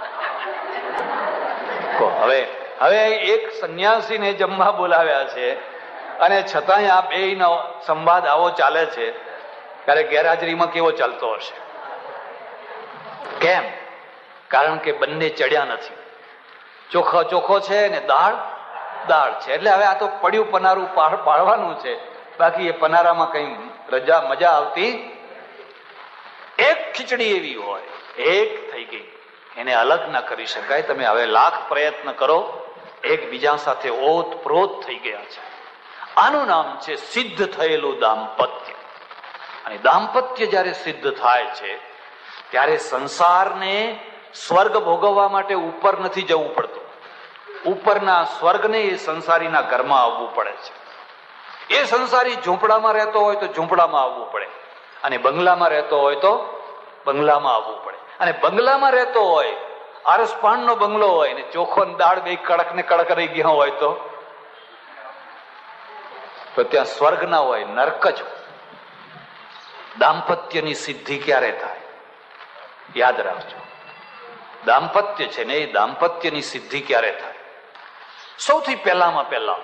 હવે એક સંન્યાસીને જમવા બોલાવ્યા છે, અને છતાંય આ બેયનો સંવાદ આવો ચાલે છે, ત્યારે ગેરહાજરીમાં કેવો ચાલતો હશે? કેમ? કારણ કે બંને ચડ્યા નથી. ચોખ્ખો છે ને દાળ છે. એટલે હવે આ તો પડ્યું પનારું પાડવાનું છે, બાકી એ પનારામાં કઈ મજા આવતી. એક ખીચડી એવી હોય, એક થઈ ગઈ, એને અલગ ના કરી શકાય. તમે હવે લાખ પ્રયત્ન કરો, એકબીજા સાથે ઓતપ્રોત થઈ ગયા છે. આનું નામ છે સિદ્ધ થયેલું દાંપત્ય. અને દાંપત્ય જયારે સિદ્ધ થાય છે ત્યારે સંસારને સ્વર્ગ ભોગવવા માટે ઉપર નથી જવું પડતું. ઉપરના સ્વર્ગને એ સંસારીના ઘરમાં આવવું પડે છે. એ સંસારી ઝૂંપડામાં રહેતો હોય તો ઝૂંપડામાં આવવું પડે, અને બંગલામાં રહેતો હોય તો બંગલામાં આવવું પડે. અને બંગલામાં રહેતો હોય, આરસપાણનો બંગલો હોય ને ચોખ્ખો દાળ બે કડક ને કડક રહી ગયા હોય તો ત્યાં સ્વર્ગ ના હોય, નરક જ. દાંપત્યની સિદ્ધિ ક્યારે થાય? યાદ રાખજો. દાંપત્ય છે ને, એ દાંપત્યની સિદ્ધિ ક્યારે થાય? સૌથી પહેલામાં પહેલા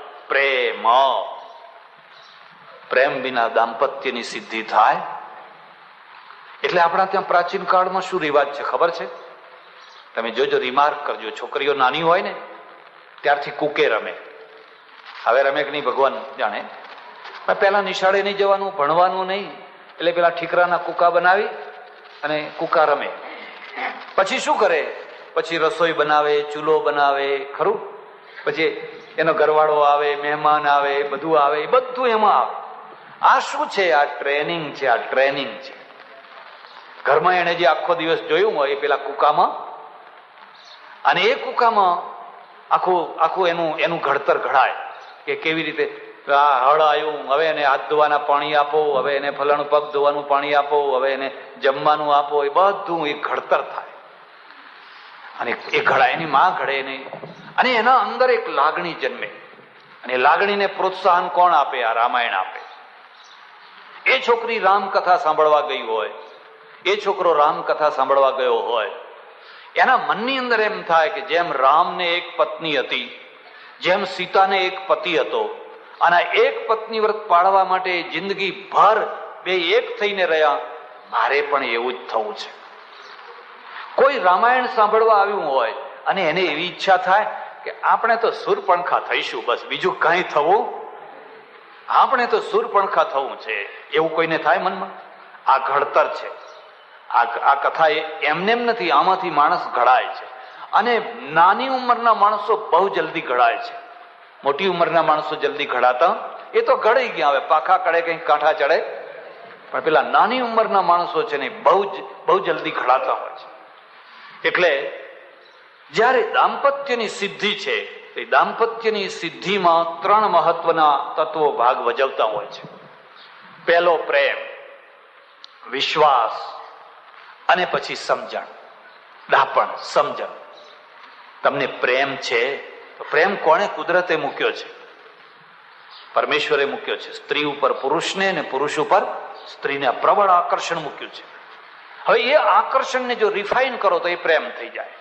પ્રેમ વિના દાંપત્યની સિદ્ધિ થાય. એટલે આપણા ત્યાં પ્રાચીન કાળમાં શું રિવાજ છે ખબર છે? તમે જોજો, રિમાર્ક કરજો. છોકરીઓ નાની હોય ને ત્યારથી કુકે રમે. હવે રમે કે નહીં ભગવાન જાણે. પેલા નિશાળે નહીં જવાનું, ભણવાનું નહીં, એટલે પેલા ઠીકરાના કુકા બનાવી અને કુકા રમે. પછી શું કરે? પછી રસોઈ બનાવે, ચૂલો બનાવે, ખરું? પછી એનો ઘરવાળો આવે, મહેમાન આવે, બધું આવે, એ બધું એમાં આવે. આ શું છે? આ ટ્રેનિંગ છે. આ ટ્રેનિંગ છે. ઘરમાં એને જે આખો દિવસ જોયું હોય એ પેલા કુકામાં, અને એ કુકામાં આખું એનું ઘડતર ઘડાય કે કેવી રીતે હળ આવ્યું, હવે એને હાથ ધોવાના પાણી આપો, હવે એને ફલાણું પગ ધોવાનું પાણી આપો, હવે એને જમવાનું આપો, એ બધું એ ઘડતર થાય. અને એ ઘડાય, એની માં ઘડે એને. અને એના અંદર એક લાગણી જન્મે, અને લાગણીને પ્રોત્સાહન કોણ આપે? આ રામાયણ આપે. એ છોકરી રામકથા સાંભળવા ગઈ હોય, એ છોકરો રામકથા સાંભળવા ગયો હોય, એના મનની અંદર એમ થાય કે જેમ રામને એક પત્ની હતી, જેમ સીતાને એક પતિ હતો, અને એક પત્ની વ્રત પાળવા માટે જિંદગી ભર બે એક થઈને રહ્યા, મારે પણ એવું જ થવું છે. કોઈ રામાયણ સાંભળવા આવ્યું હોય અને એને એવી ઈચ્છા થાય કે આપણે તો સુરપણખા થઈશું, બસ બીજું કઈ થવું, આપણે તો સુરપણખા થવું છે, એવું કોઈને થાય મનમાં? આ ઘડતર છે. આ કથા એમને એમ નથી, આમાંથી માણસ ઘડાય છે. અને નાની ઉંમરના માણસો બહુ જલ્દી ઘડાય છે. મોટી ઉંમરના માણસો જલ્દી ઘડાતા, એ તો ઘડાઈ ગયા, હવે પાખા કડે કઈ કાંઠા ચડે, પણ પેલા નાની ઉંમરના માણસો છે ને બહુ જલ્દી ઘડાતા હોય છે. એટલે જ્યારે દાંપત્યની સિદ્ધિ છે, એ દાંપત્યની સિદ્ધિમાં 3 મહત્વના તત્વો ભાગ ભજવતા હોય છે. પહેલો પ્રેમ, વિશ્વાસ, અને પછી સમજણ, ડાપણ, સમજણ. તમને પ્રેમ છે તો પ્રેમ કોણે કુદરતે મૂક્યો છે? પરમેશ્વરે મૂક્યો છે. સ્ત્રી ઉપર પુરુષને અને પુરુષ ઉપર સ્ત્રીને પ્રબળ આકર્ષણ મૂક્યું છે. હવે એ આકર્ષણને જો રિફાઇન કરો તો એ પ્રેમ થઈ જાય,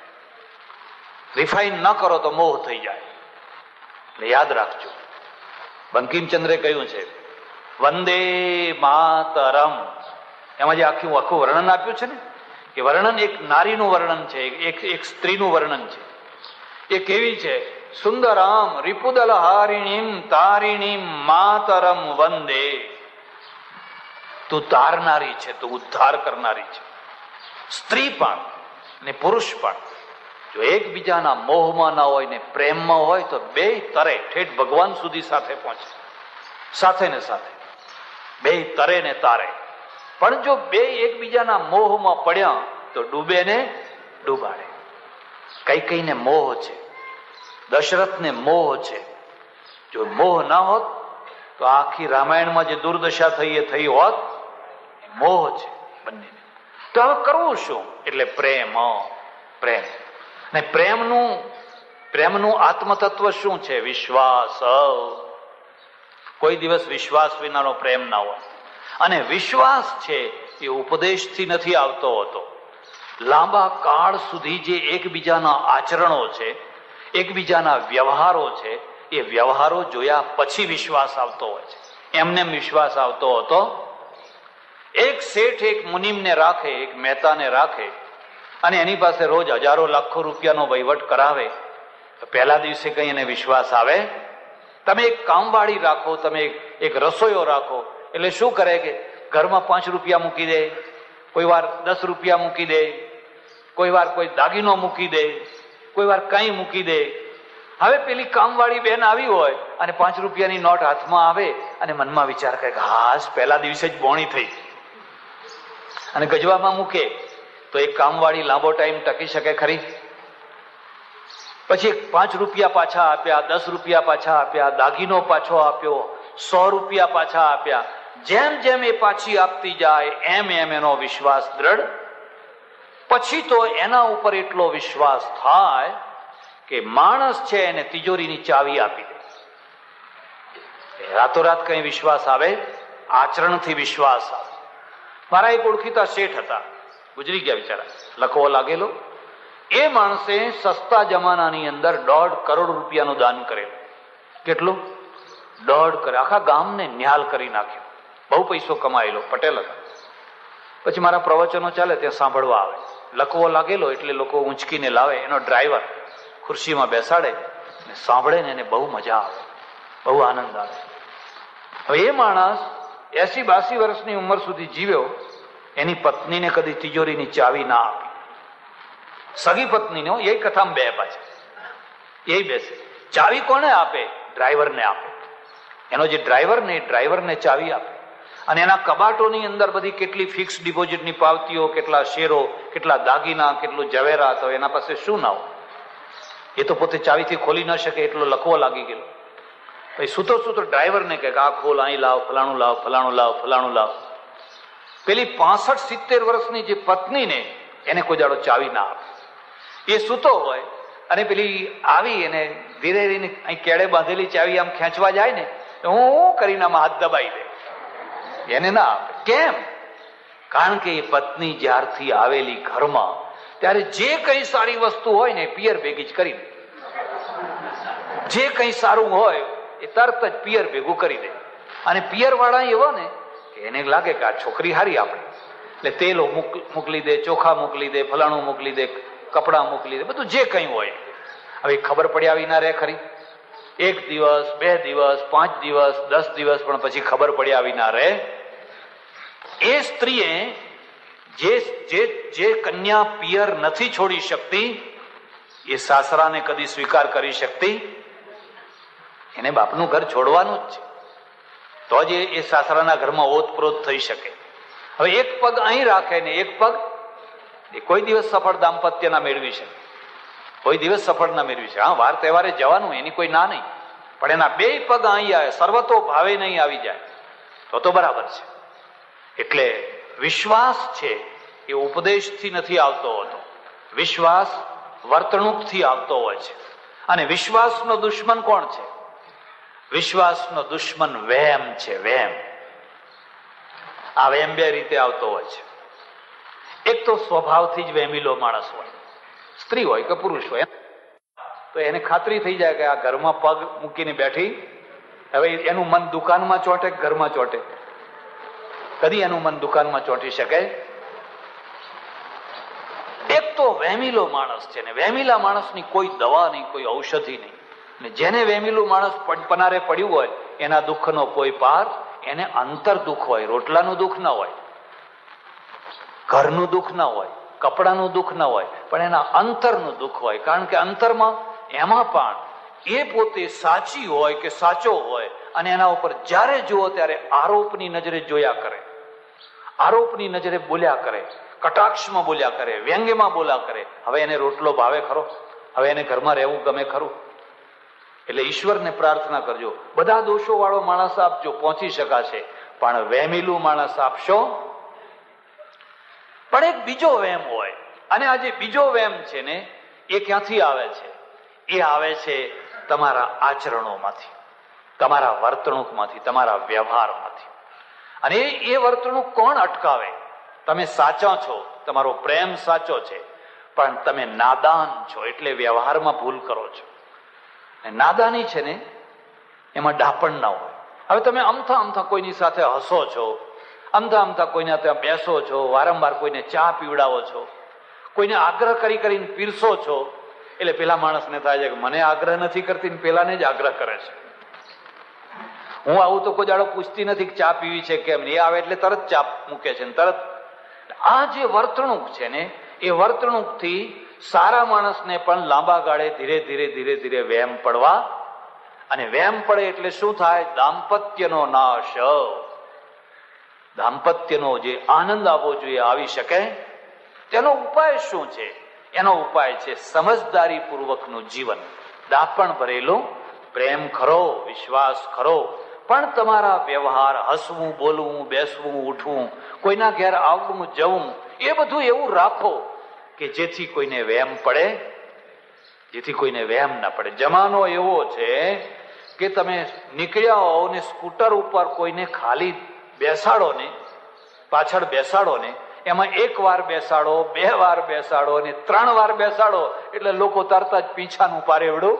રિફાઇન ન કરો તો મોહ થઈ જાય. એટલે યાદ રાખજો, બંકિમચંદ્રે કહ્યું છે વંદે માતરમ, એમાં જે આખું વર્ણન આપ્યું છે ને, કે વર્ણન એક નારીનું વર્ણન છે, એક સ્ત્રીનું વર્ણન છે. એ કેવી છે? સુંદરામ રિપુદલ હારિણીમ તારિણીમ માતરમ વંદે. તું તારનારી છે, તું ઉદ્ધાર કરનારી છે. સ્ત્રી પણ ને પુરુષ પણ જો એકબીજાના મોહમાં ના હોય ને પ્રેમમાં હોય તો બે તરે, ઠેઠ ભગવાન સુધી સાથે પહોંચે, સાથે ને સાથે બે તરે ને તારે. પણ જો બે એકબીજાના મોહમાં પડ્યા તો ડૂબે ને ડૂબાડે. કઈકઈને મોહ છે, દશરથને મોહ છે. જો મોહ ના હોત તો આખી રામાયણમાં જે દુર્દશા થઈ એ થઈ હોત. મોહ છે બંનેને. તો હવે કરવું શું? એટલે પ્રેમ. પ્રેમ ને પ્રેમનું આત્મતત્વ શું છે? વિશ્વાસ. કોઈ દિવસ વિશ્વાસ વિનાનો પ્રેમ ના હોય. અને વિશ્વાસ છે એ ઉપદેશથી નથી આવતો હોતો. લાંબા કાળ સુધી જે એકબીજાના આચરણો છે, એકબીજાના વ્યવહારો છે, એ વ્યવહારો જોયા પછી વિશ્વાસ આવતો હોય છે. એમને વિશ્વાસ આવતો હતો. એક શેઠ એક મુનિમને રાખે, એક મહેતાને રાખે, અને એની પાસે રોજ હજારો લાખો રૂપિયાનો વહીવટ કરાવે, તો પહેલા દિવસે કઈ એને વિશ્વાસ આવે? તમે એક કામવાળી રાખો, તમે એક રસોઈયો રાખો, એટલે શું કરે કે ઘરમાં 5 રૂપિયા મૂકી દે, કોઈ વાર 10 રૂપિયા મૂકી દે, કોઈ વાર કોઈ દાગીનો મૂકી દે, કોઈ વાર કઈ મૂકી દે. હવે પેલી કામવાળી બેન આવી હોય અને 5 રૂપિયાની નોટ હાથમાં આવે અને મનમાં વિચાર કરે કે હાશ, પહેલા દિવસે જ બોણી થઈ, અને ગજવામાં મૂકે તો એક કામવાળી લાંબો ટાઈમ ટકી શકે ખરી? પછી 5 રૂપિયા પાછા આપ્યા, 10 રૂપિયા પાછા આપ્યા, દાગીનો પાછો આપ્યો, 100 રૂપિયા પાછા આપ્યા. જેમ જેમ એ પાછી આપતી જાય એમ એમ એનો વિશ્વાસ દ્રઢ. પછી તો એના ઉપર એટલો વિશ્વાસ થાય કે માણસ છે એને તિજોરીની ચાવી આપી દે. રાતોરાત કઈ વિશ્વાસ આવે? આચરણથી વિશ્વાસ આવે. મારા એક ઓળખીતા શેઠ હતા, ગુજરી ગયા બિચારા, લખવો લાગેલો. એ માણસે સસ્તા જમાનાની અંદર 1.5 કરોડ રૂપિયાનું દાન કરેલું. કેટલું? 1.5 કરોડ. આખા ગામને ન્યાલ કરી નાખ્યો. બહુ પૈસો કમાયેલો, પટેલ હતા. પછી મારા પ્રવચનો ચાલે ત્યાં સાંભળવા આવે. લખવો લાગેલો એટલે લોકો ઊંચકીને લાવે. એનો ડ્રાઈવર ખુરશીમાં બેસાડે ને સાંભળે ને એને બહુ મજા આવે, બહુ આનંદ આવે. હવે એ માણસ 80-82 વર્ષની ઉંમર સુધી જીવ્યો. એની પત્નીને કદી તિજોરીની ચાવી ના આપી. સગી પત્નીને, એ કથામાં બે પાછા એ બેસે. ચાવી કોને આપે? ડ્રાઈવરને આપે. એનો જે ડ્રાઈવર ને એ ડ્રાઈવરને ચાવી આપે. અને એના કબાટોની અંદર બધી કેટલી ફિક્સ ડિપોઝિટની પાવતીઓ, કેટલા શેરો, કેટલા દાગીના, કેટલું જવેરાત હોય, એના પાસે શું ના હોય. એ તો પોતે ચાવીથી ખોલી ન શકે એટલો લખવો લાગી ગયેલો. પછી સૂતો સૂતો ડ્રાઈવરને કહે કે આ ખોલ, અહીં લાવ, ફલાણું લાવ, ફલાણું લાવ, ફલાણું લાવ. પેલી 65-70 વર્ષની જે પત્નીને એને કોઈ દાડો ચાવી ના આપે. એ સૂતો હોય અને પેલી આવી અને ધીરે ધીરે અહીં કેળે બાંધેલી ચાવી આમ ખેંચવા જાય ને હું કરીને આમાં હાથ દબાઈ દે, એને ના આપે. કેમ? કારણ કે એ પત્ની જ્યારથી આવેલી ઘરમાં ત્યારે જે કઈ સારી વસ્તુ હોય ને પિયર ભેગી જ કરી દે. જે કઈ સારું હોય એ તરત જ પિયર ભેગું કરી દે. અને પિયર વાળા એવા ને કે એને લાગે કે આ છોકરી હારી આપણે, એટલે તેલો મોકલી દે, ચોખા મોકલી દે, ફલાણું મોકલી દે, કપડા મોકલી દે, બધું જે કઈ હોય. હવે ખબર પડ્યા વિના રહે ખરી? 1 દિવસ 2 દિવસ 5 દિવસ 10 દિવસ પણ પછી ખબર પડ્યા વિના રહે. એ સ્ત્રીએ જે કન્યા પિયર નથી છોડી શકતી એ સાસરાને કદી સ્વીકાર કરી શકતી? એને બાપનું ઘર છોડવાનું જ છે, તો જ એ સાસરાના ઘરમાં ઓતપ્રોત થઈ શકે. હવે એક પગ અહીં રાખે ને એક પગ એ કોઈ દિવસ સફળ દાંપત્ય ના મેળવી શકે, કોઈ દિવસ સફળ ના મેળવી શકે. હા, વાર તહેવારે જવાનું એની કોઈ ના નહીં, પણ એના 2 પગ અહીં આવે, સર્વતો ભાવે નહીં આવી જાય તો બરાબર છે. એટલે વિશ્વાસ છે એ ઉપદેશથી નથી આવતો હોતો, વિશ્વાસ વર્તણૂકથી આવતો હોય છે. અને વિશ્વાસનો દુશ્મન કોણ છે? વિશ્વાસનો દુશ્મન વહેમ છે, વહેમ. આ વહેમ 2 રીતે આવતો હોય છે. એક તો સ્વભાવથી જ વહેમીલો માણસ હોય, સ્ત્રી હોય કે પુરુષ હોય, તો એને ખાતરી થઈ જાય કે આ ઘરમાં પગ મૂકીને બેઠી, હવે એનું મન દુકાનમાં ચોંટે કે ઘરમાં ચોંટે? કદી એનું મન દુકાનમાં ચોંટી શકે? એક તો વહેમીલો માણસ છે ને વહેમીલા માણસની કોઈ દવા નહીં, કોઈ ઔષધિ નહીં. ને જેને વહેમીલું માણસ પનારે પડ્યું હોય એના દુઃખનો કોઈ પાર, એને અંતર દુઃખ હોય, રોટલાનું દુઃખ ના હોય, ઘરનું દુઃખ ના હોય, કપડાનું દુઃખ ના હોય, પણ એના અંતરનું દુઃખ હોય. કારણ કે અંતરમાં એમાં પણ એ પોતે સાચી હોય કે સાચો હોય અને એના ઉપર જ્યારે જુઓ ત્યારે આરોપની નજરે જોયા કરે, આરોપની નજરે બોલ્યા કરે, કટાક્ષમાં બોલ્યા કરે, વ્યંગ્યમાં બોલ્યા કરે. હવે એને રોટલો ભાવે ખરો? હવે એને ઘરમાં રહેવું ગમે ખરું? એટલે ઈશ્વરને પ્રાર્થના કરજો, બધા દોષો વાળો માણસ આપજો, પહોંચી શકાશે, પણ વહેમીલું માણસ આપશો. પણ એક બીજો વહેમ હોય, અને આ જે બીજો વહેમ છે ને એ ક્યાંથી આવે છે? એ આવે છે તમારા આચરણોમાંથી, તમારા વર્તણૂકમાંથી, તમારા વ્યવહારમાંથી. અને એ વર્તણૂક કોણ અટકાવે? તમે સાચા છો, તમારો પ્રેમ સાચો છે, પણ તમે નાદાન છો એટલે વ્યવહારમાં ભૂલ કરો છો. નાદાની છે ને એમાં ડાપણ ના હોય. હવે તમે અમથા કોઈની સાથે હસો છો, અમથા કોઈને ત્યાં બેસો છો, વારંવાર કોઈને ચા પીવડાવો છો, કોઈને આગ્રહ કરીને પીરસો છો, એટલે પેલા માણસને થાય છે કે મને આગ્રહ નથી કરતી, પેલાને જ આગ્રહ કરે છે. હું આવું તો કોઈ દાડો પૂછતી નથી કે ચા પીવી છે કેમ, એ આવે એટલે તરત ચા મૂકે છે, તરત. આ જે વર્તણૂક છે ને એ વર્તણૂકથી સારા માણસને પણ લાંબા ગાળે ધીરે ધીરે વહેમ પડવા, અને વહેમ પડે એટલે શું થાય? દાંપત્યનો નાશ. દાંપત્યનો જે આનંદ આવવો જોઈએ આવી શકે. તેનો ઉપાય શું છે? એનો ઉપાય છે સમજદારી પૂર્વકનું જીવન, દાપણ ભરેલું પ્રેમ ખરો, વિશ્વાસ ખરો, પણ તમારા વ્યવહાર, હસવું, બોલવું, બેસવું, ઉઠવું, કોઈના ઘેર આવવું, જવું, એ બધું એવું રાખો કે જેથી કોઈને વહેમ પડે, જેથી કોઈને વહેમ ના પડે. જમાનો એવો છે કે તમે નીકળ્યા હો ને સ્કૂટર ઉપર કોઈને ખાલી બેસાડો ને, પાછળ બેસાડો ને, એમાં 1 વાર બેસાડો, 2 વાર બેસાડો અને 3 વાર બેસાડો એટલે લોકો તરત જ પીંછાનું પારેવડું,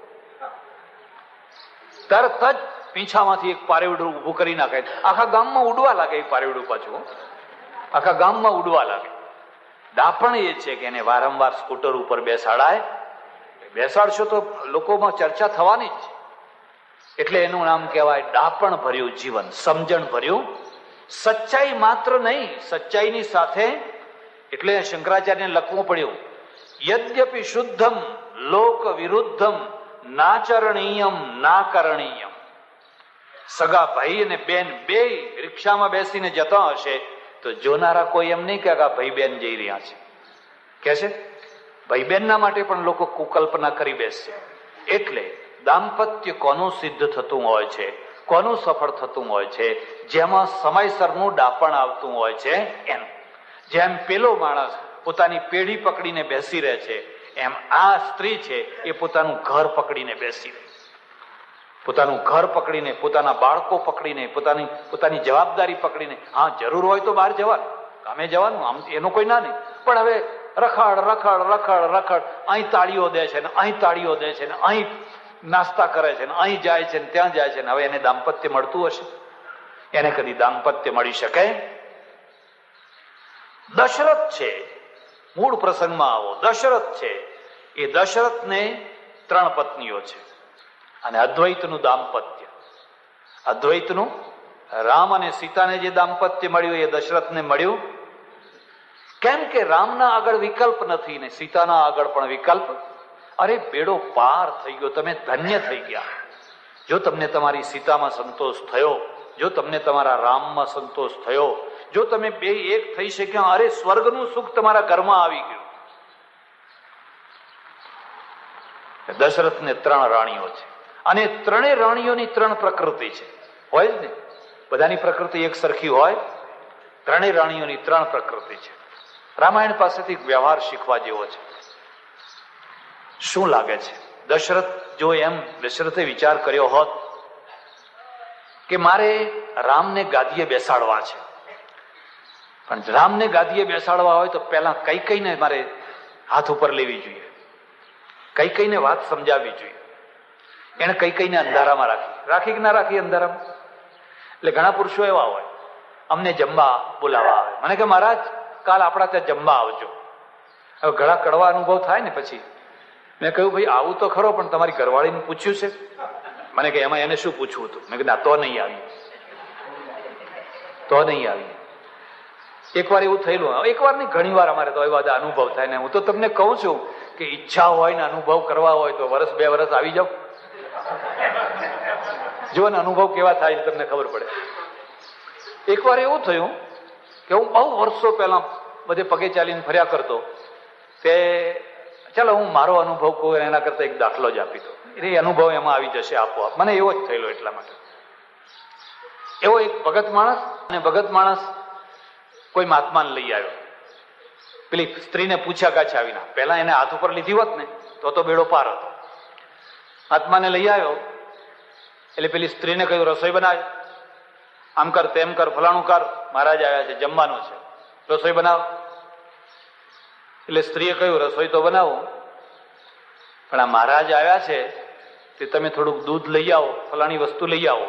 તરત જ પીંછામાંથી એક પારેવડું ઉભું કરી નાખે. આખા ગામમાં ઉડવા લાગે એ પારેવડું, પાછું આખા ગામમાં ઉડવા લાગે. દાપણ એ છે કે એને વારંવાર સ્કૂટર ઉપર બેસાડાય. બેસાડશો તો લોકોમાં ચર્ચા થવાની જ છે. એટલે એનું નામ કહેવાય દાપણ ભર્યું જીવન, સમજણ ભર્યું. સચ્ચાઈ માત્ર નહીં, સચ્ચાઈની સાથે, એટલે શંકરાચાર્યને લખવું પડ્યું, યદ્યપિ શુદ્ધમ લોક વિરુદ્ધમ નાચરણીયમ ના કરણીયમ. સગા ભાઈ અને બેન બે રિક્ષામાં બેસીને જતા હશે તો જોનારા કોઈ એમ નહીં કે ભાઈ બેન જઈ રહ્યા છે, કે છે ભાઈ બહેનના માટે પણ લોકો કુકલ્પના કરી બેસશે. એટલે દાંપત્ય કોનું સિદ્ધ થતું હોય છે, કોનું સફળ થતું હોય છે? જેમાં સમયસરનું ડાપણ આવતું હોય છે એનું. જેમ પેલો માણસ પોતાની પેઢી પકડીને બેસી રહે છે એમ આ સ્ત્રી છે એ પોતાનું ઘર પકડીને બેસી રહી, પોતાનું ઘર પકડીને, પોતાના બાળકો પકડીને, પોતાની જવાબદારી પકડીને. હા, જરૂર હોય તો બહાર જવાનું, કામે જવાનું, આમ એનો કોઈ ના નહીં, પણ હવે રખડ રખડ રખડ રખડ, અહીં તાળીઓ દે છે ને અહીં તાળીઓ દે છે ને અહીં નાસ્તા કરે છે ને અહીં જાય છે ને ત્યાં જાય છે ને. હવે એને દાંપત્ય મળતું હશે? એને કદી દાંપત્ય મળી શકે? દશરથ છે, મૂળ પ્રસંગમાં આવો. દશરથ છે, એ દશરથને 3 પત્નીઓ છે. અને અદ્વૈતનું દાંપત્ય, અદ્વૈતનું, રામ અને સીતાને જે દાંપત્ય મળ્યું એ દશરથને મળ્યું. કેમ કે રામના આગળ વિકલ્પ નથી ને સીતાના આગળ પણ વિકલ્પ. અરે બેડો પાર થઈ ગયો, તમે ધન્ય થઈ ગયા. જો તમને તમારી સીતામાં સંતોષ થયો, જો તમને તમારા રામમાં સંતોષ થયો, જો તમે બે એક થઈ શક્યા, અરે સ્વર્ગનું સુખ તમારા ઘરમાં આવી ગયું. દશરથને 3 રાણીઓ છે અને 3 રાણીઓની 3 પ્રકૃતિ છે. હોય જ ને, બધાની પ્રકૃતિ એક સરખી હોય? 3 રાણીઓની 3 પ્રકૃતિ છે. રામાયણ પાસેથી વ્યવહાર શીખવા જેવો છે. શું લાગે છે? દશરથે વિચાર કર્યો હોત કે મારે રામને ગાદીએ બેસાડવા છે, પણ રામને ગાદીએ બેસાડવા હોય તો પહેલા કૈકેયીને મારે હાથ ઉપર લેવી જોઈએ, કૈકેયીને વાત સમજાવવી જોઈએ. એને કૈકેયીને અંધારામાં રાખી કે ના રાખી અંધારામાં? એટલે ઘણા પુરુષો એવા હોય, અમને જમવા બોલાવવા આવે, મને કે મહારાજ કાલ આપણા ત્યાં જમવા આવજો. હવે ઘણા કડવા અનુભવ થાય ને પછી મેં કહ્યું ભાઈ આવું તો ખરો, પણ તમારી ઘરવાળીને પૂછ્યું છે? મને કે એમાં એને શું પૂછવું હતું? મેં કીધું ના, તો નહીં આવી, તો નહીં આવી. એકવાર એવું થયેલું, એકવાર નહીં ઘણી વાર અમારે તો એવા બધા અનુભવ થાય ને. હું તો તમને કહું છું કે ઈચ્છા હોય ને અનુભવ કરવા હોય તો 1-2 વર્ષ આવી જાવ, જો ને અનુભવ કેવા થાય તમને ખબર પડે. એકવાર એવું થયું કે હું બહુ વર્ષો પહેલા બધે પગે ચાલીને ફર્યા કરતો, તે ચાલો હું મારો અનુભવ કહું એના કરતા એક દાખલો જ આપી દો, એટલે એ અનુભવ એમાં આવી જશે આપોઆપ. મને એવો જ થયેલો, એટલા માટે. એવો એક ભગત માણસ, અને ભગત માણસ કોઈ મહાત્માને લઈ આવ્યો. પેલી સ્ત્રીને પૂછ્યા કાછા વિના, પહેલા એને હાથ ઉપર લીધી હોત ને તો બેડો પાર હતો. મહાત્માને લઈ આવ્યો એટલે પેલી સ્ત્રીને કહ્યું રસોઈ બનાવ, આમ કર તેમ કર ફલાણું કર, મહારાજ આવ્યા છે, જમવાનું છે, રસોઈ બનાવ. એટલે સ્ત્રીએ કહ્યું રસોઈ તો બનાવો, પણ આ મહારાજ આવ્યા છે તે તમે થોડુંક દૂધ લઈ આવો, ફલાણી વસ્તુ લઈ આવો.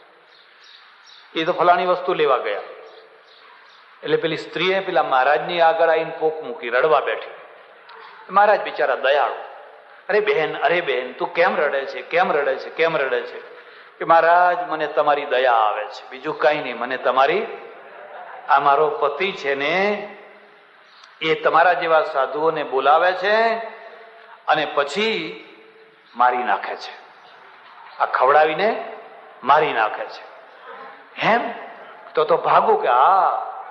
એ તો ફલાણી વસ્તુ લેવા ગયા. એટલે પેલી સ્ત્રીએ પેલા મહારાજની આગળ આવીને પોક મૂકી, રડવા બેઠી. મહારાજ બિચારા દયાળુ, અરે બહેન તું કેમ રડે છે, કેમ રડે છે, કેમ રડે છે? કે મહારાજ મને તમારી દયા આવે છે, બીજું કઈ નહીં, મને તમારી, આ મારો પતિ છે ને એ તમારા જેવા સાધુઓને બોલાવે છે અને પછી મારી નાખે છે, આ ખવડાવીને મારી નાખે છે. એમ તો ભાગું કે હા.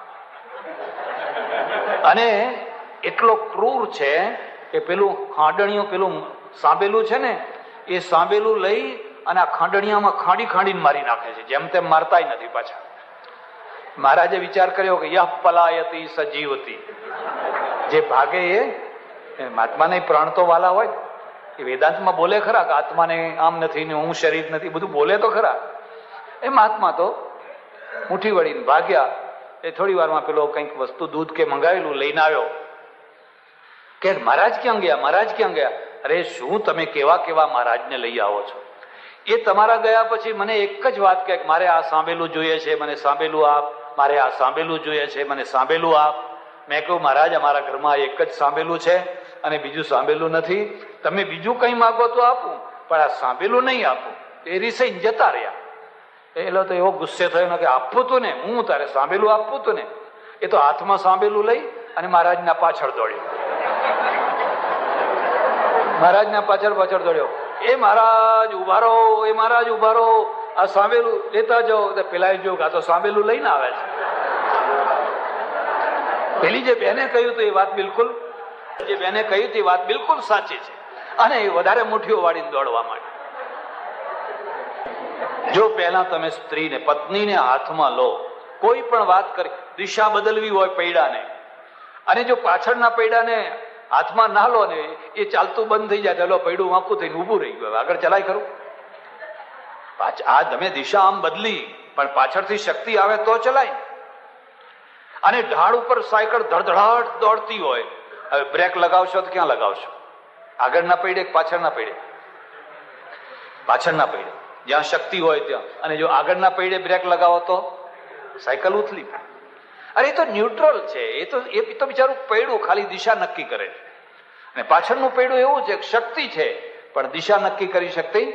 અને એટલો ક્રૂર છે કે પેલું ખાંડણીયું, પેલું સાંબેલું છે ને, એ સાંબેલું લઈ અને આ ખાંડણીયામાં ખાંડીને મારી નાખે છે, જેમ તેમ મારતાય નથી પાછા. મહારાજે વિચાર કર્યો કે યહ પલાયતી સજીવતી, જે ભાગે એ આત્માને પ્રાણ તો વાલા હોય. એ વેદાંતમાં બોલે ખરા કે આત્માને આમ નથી ને હું શરીર નથી, બધું બોલે તો ખરા. એ મહાત્મા તો મુઠ્ઠી વળીને ભાગ્યા. એ થોડી વારમાં પેલો કંઈક વસ્તુ દૂધ કે મંગાવેલું લઈને આવ્યો. કે મહારાજ ક્યાં ગયા, મહારાજ ક્યાં ગયા? અરે શું તમે કેવા મહારાજને લઈ આવો છો? એ તમારા ગયા પછી મને એક જ વાત કહે, મારે આ સાંભેલું જોઈએ છે, મને સાંભેલું આપ, મારે આ સાંભેલું જોઈએ છે, મને સાંભેલું આપ. મેં કહ્યું મહારાજ અમારા ઘરમાં એક જ સાંભેલું છે અને બીજું સાંભેલું નથી, તમે બીજું કંઈ માગો તો આપું, પણ આ સાંભેલું નહીં આપું. એ રીસાઈને જતા રહ્યા. એટલે તો એવો ગુસ્સે થયો ને કે આપવું તું ને, હું તારે સાંભેલું આપવું તું ને. એ તો હાથમાં સાંભેલું લઈ અને મહારાજના પાછળ દોડ્યો, મહારાજના પાછળ દોડ્યો. એ મહારાજ ઉભા રહો, એ મહારાજ ઉભા રહો, આ સાંભેલું લેતા જાઓ. પેલા જોયું આ તો સાંભેલું લઈને આવે છે. પેલી જે બેને કહ્યું હતું એ વાત બિલકુલ, જે બેને કહ્યું હતી એ વાત બિલકુલ સાચી છે. અને એ વધારે મુઠ્ઠીઓ વાળીને દોડવા માંડી. જો પહેલા તમે સ્ત્રીને, પત્નીને હાથમાં લો, કોઈ પણ વાત કરી, દિશા બદલવી હોય પૈડાને, અને જો પાછળના પૈડાને હાથમાં ના લો ને એ ચાલતું બંધ થઈ જાય, ચાલો પૈડું વાંકું થઈને ઊભું રહી ગયું, આગળ ચલાય ખરું? આ તમે દિશા આમ બદલી, પણ પાછળથી શક્તિ આવે તો ચલાય. અને ઢાળ ઉપર સાયકલ ધડધડાટ દોડતી હોય, હવે બ્રેક લગાવશો તો ક્યાં લગાવશો? આગળના પૈડે પાછળના પૈડે? પાછળના પૈડે, જ્યાં શક્તિ હોય ત્યાં. અને જો આગળના પૈડે બ્રેક લગાવો તો સાયકલ ઉથલી. અરે એ તો ન્યુટ્રલ છે, એ તો બિચારું પૈડું ખાલી દિશા નક્કી કરે છે. અને પાછળનું પૈડું એવું છે, શક્તિ છે પણ દિશા નક્કી કરી શકતી.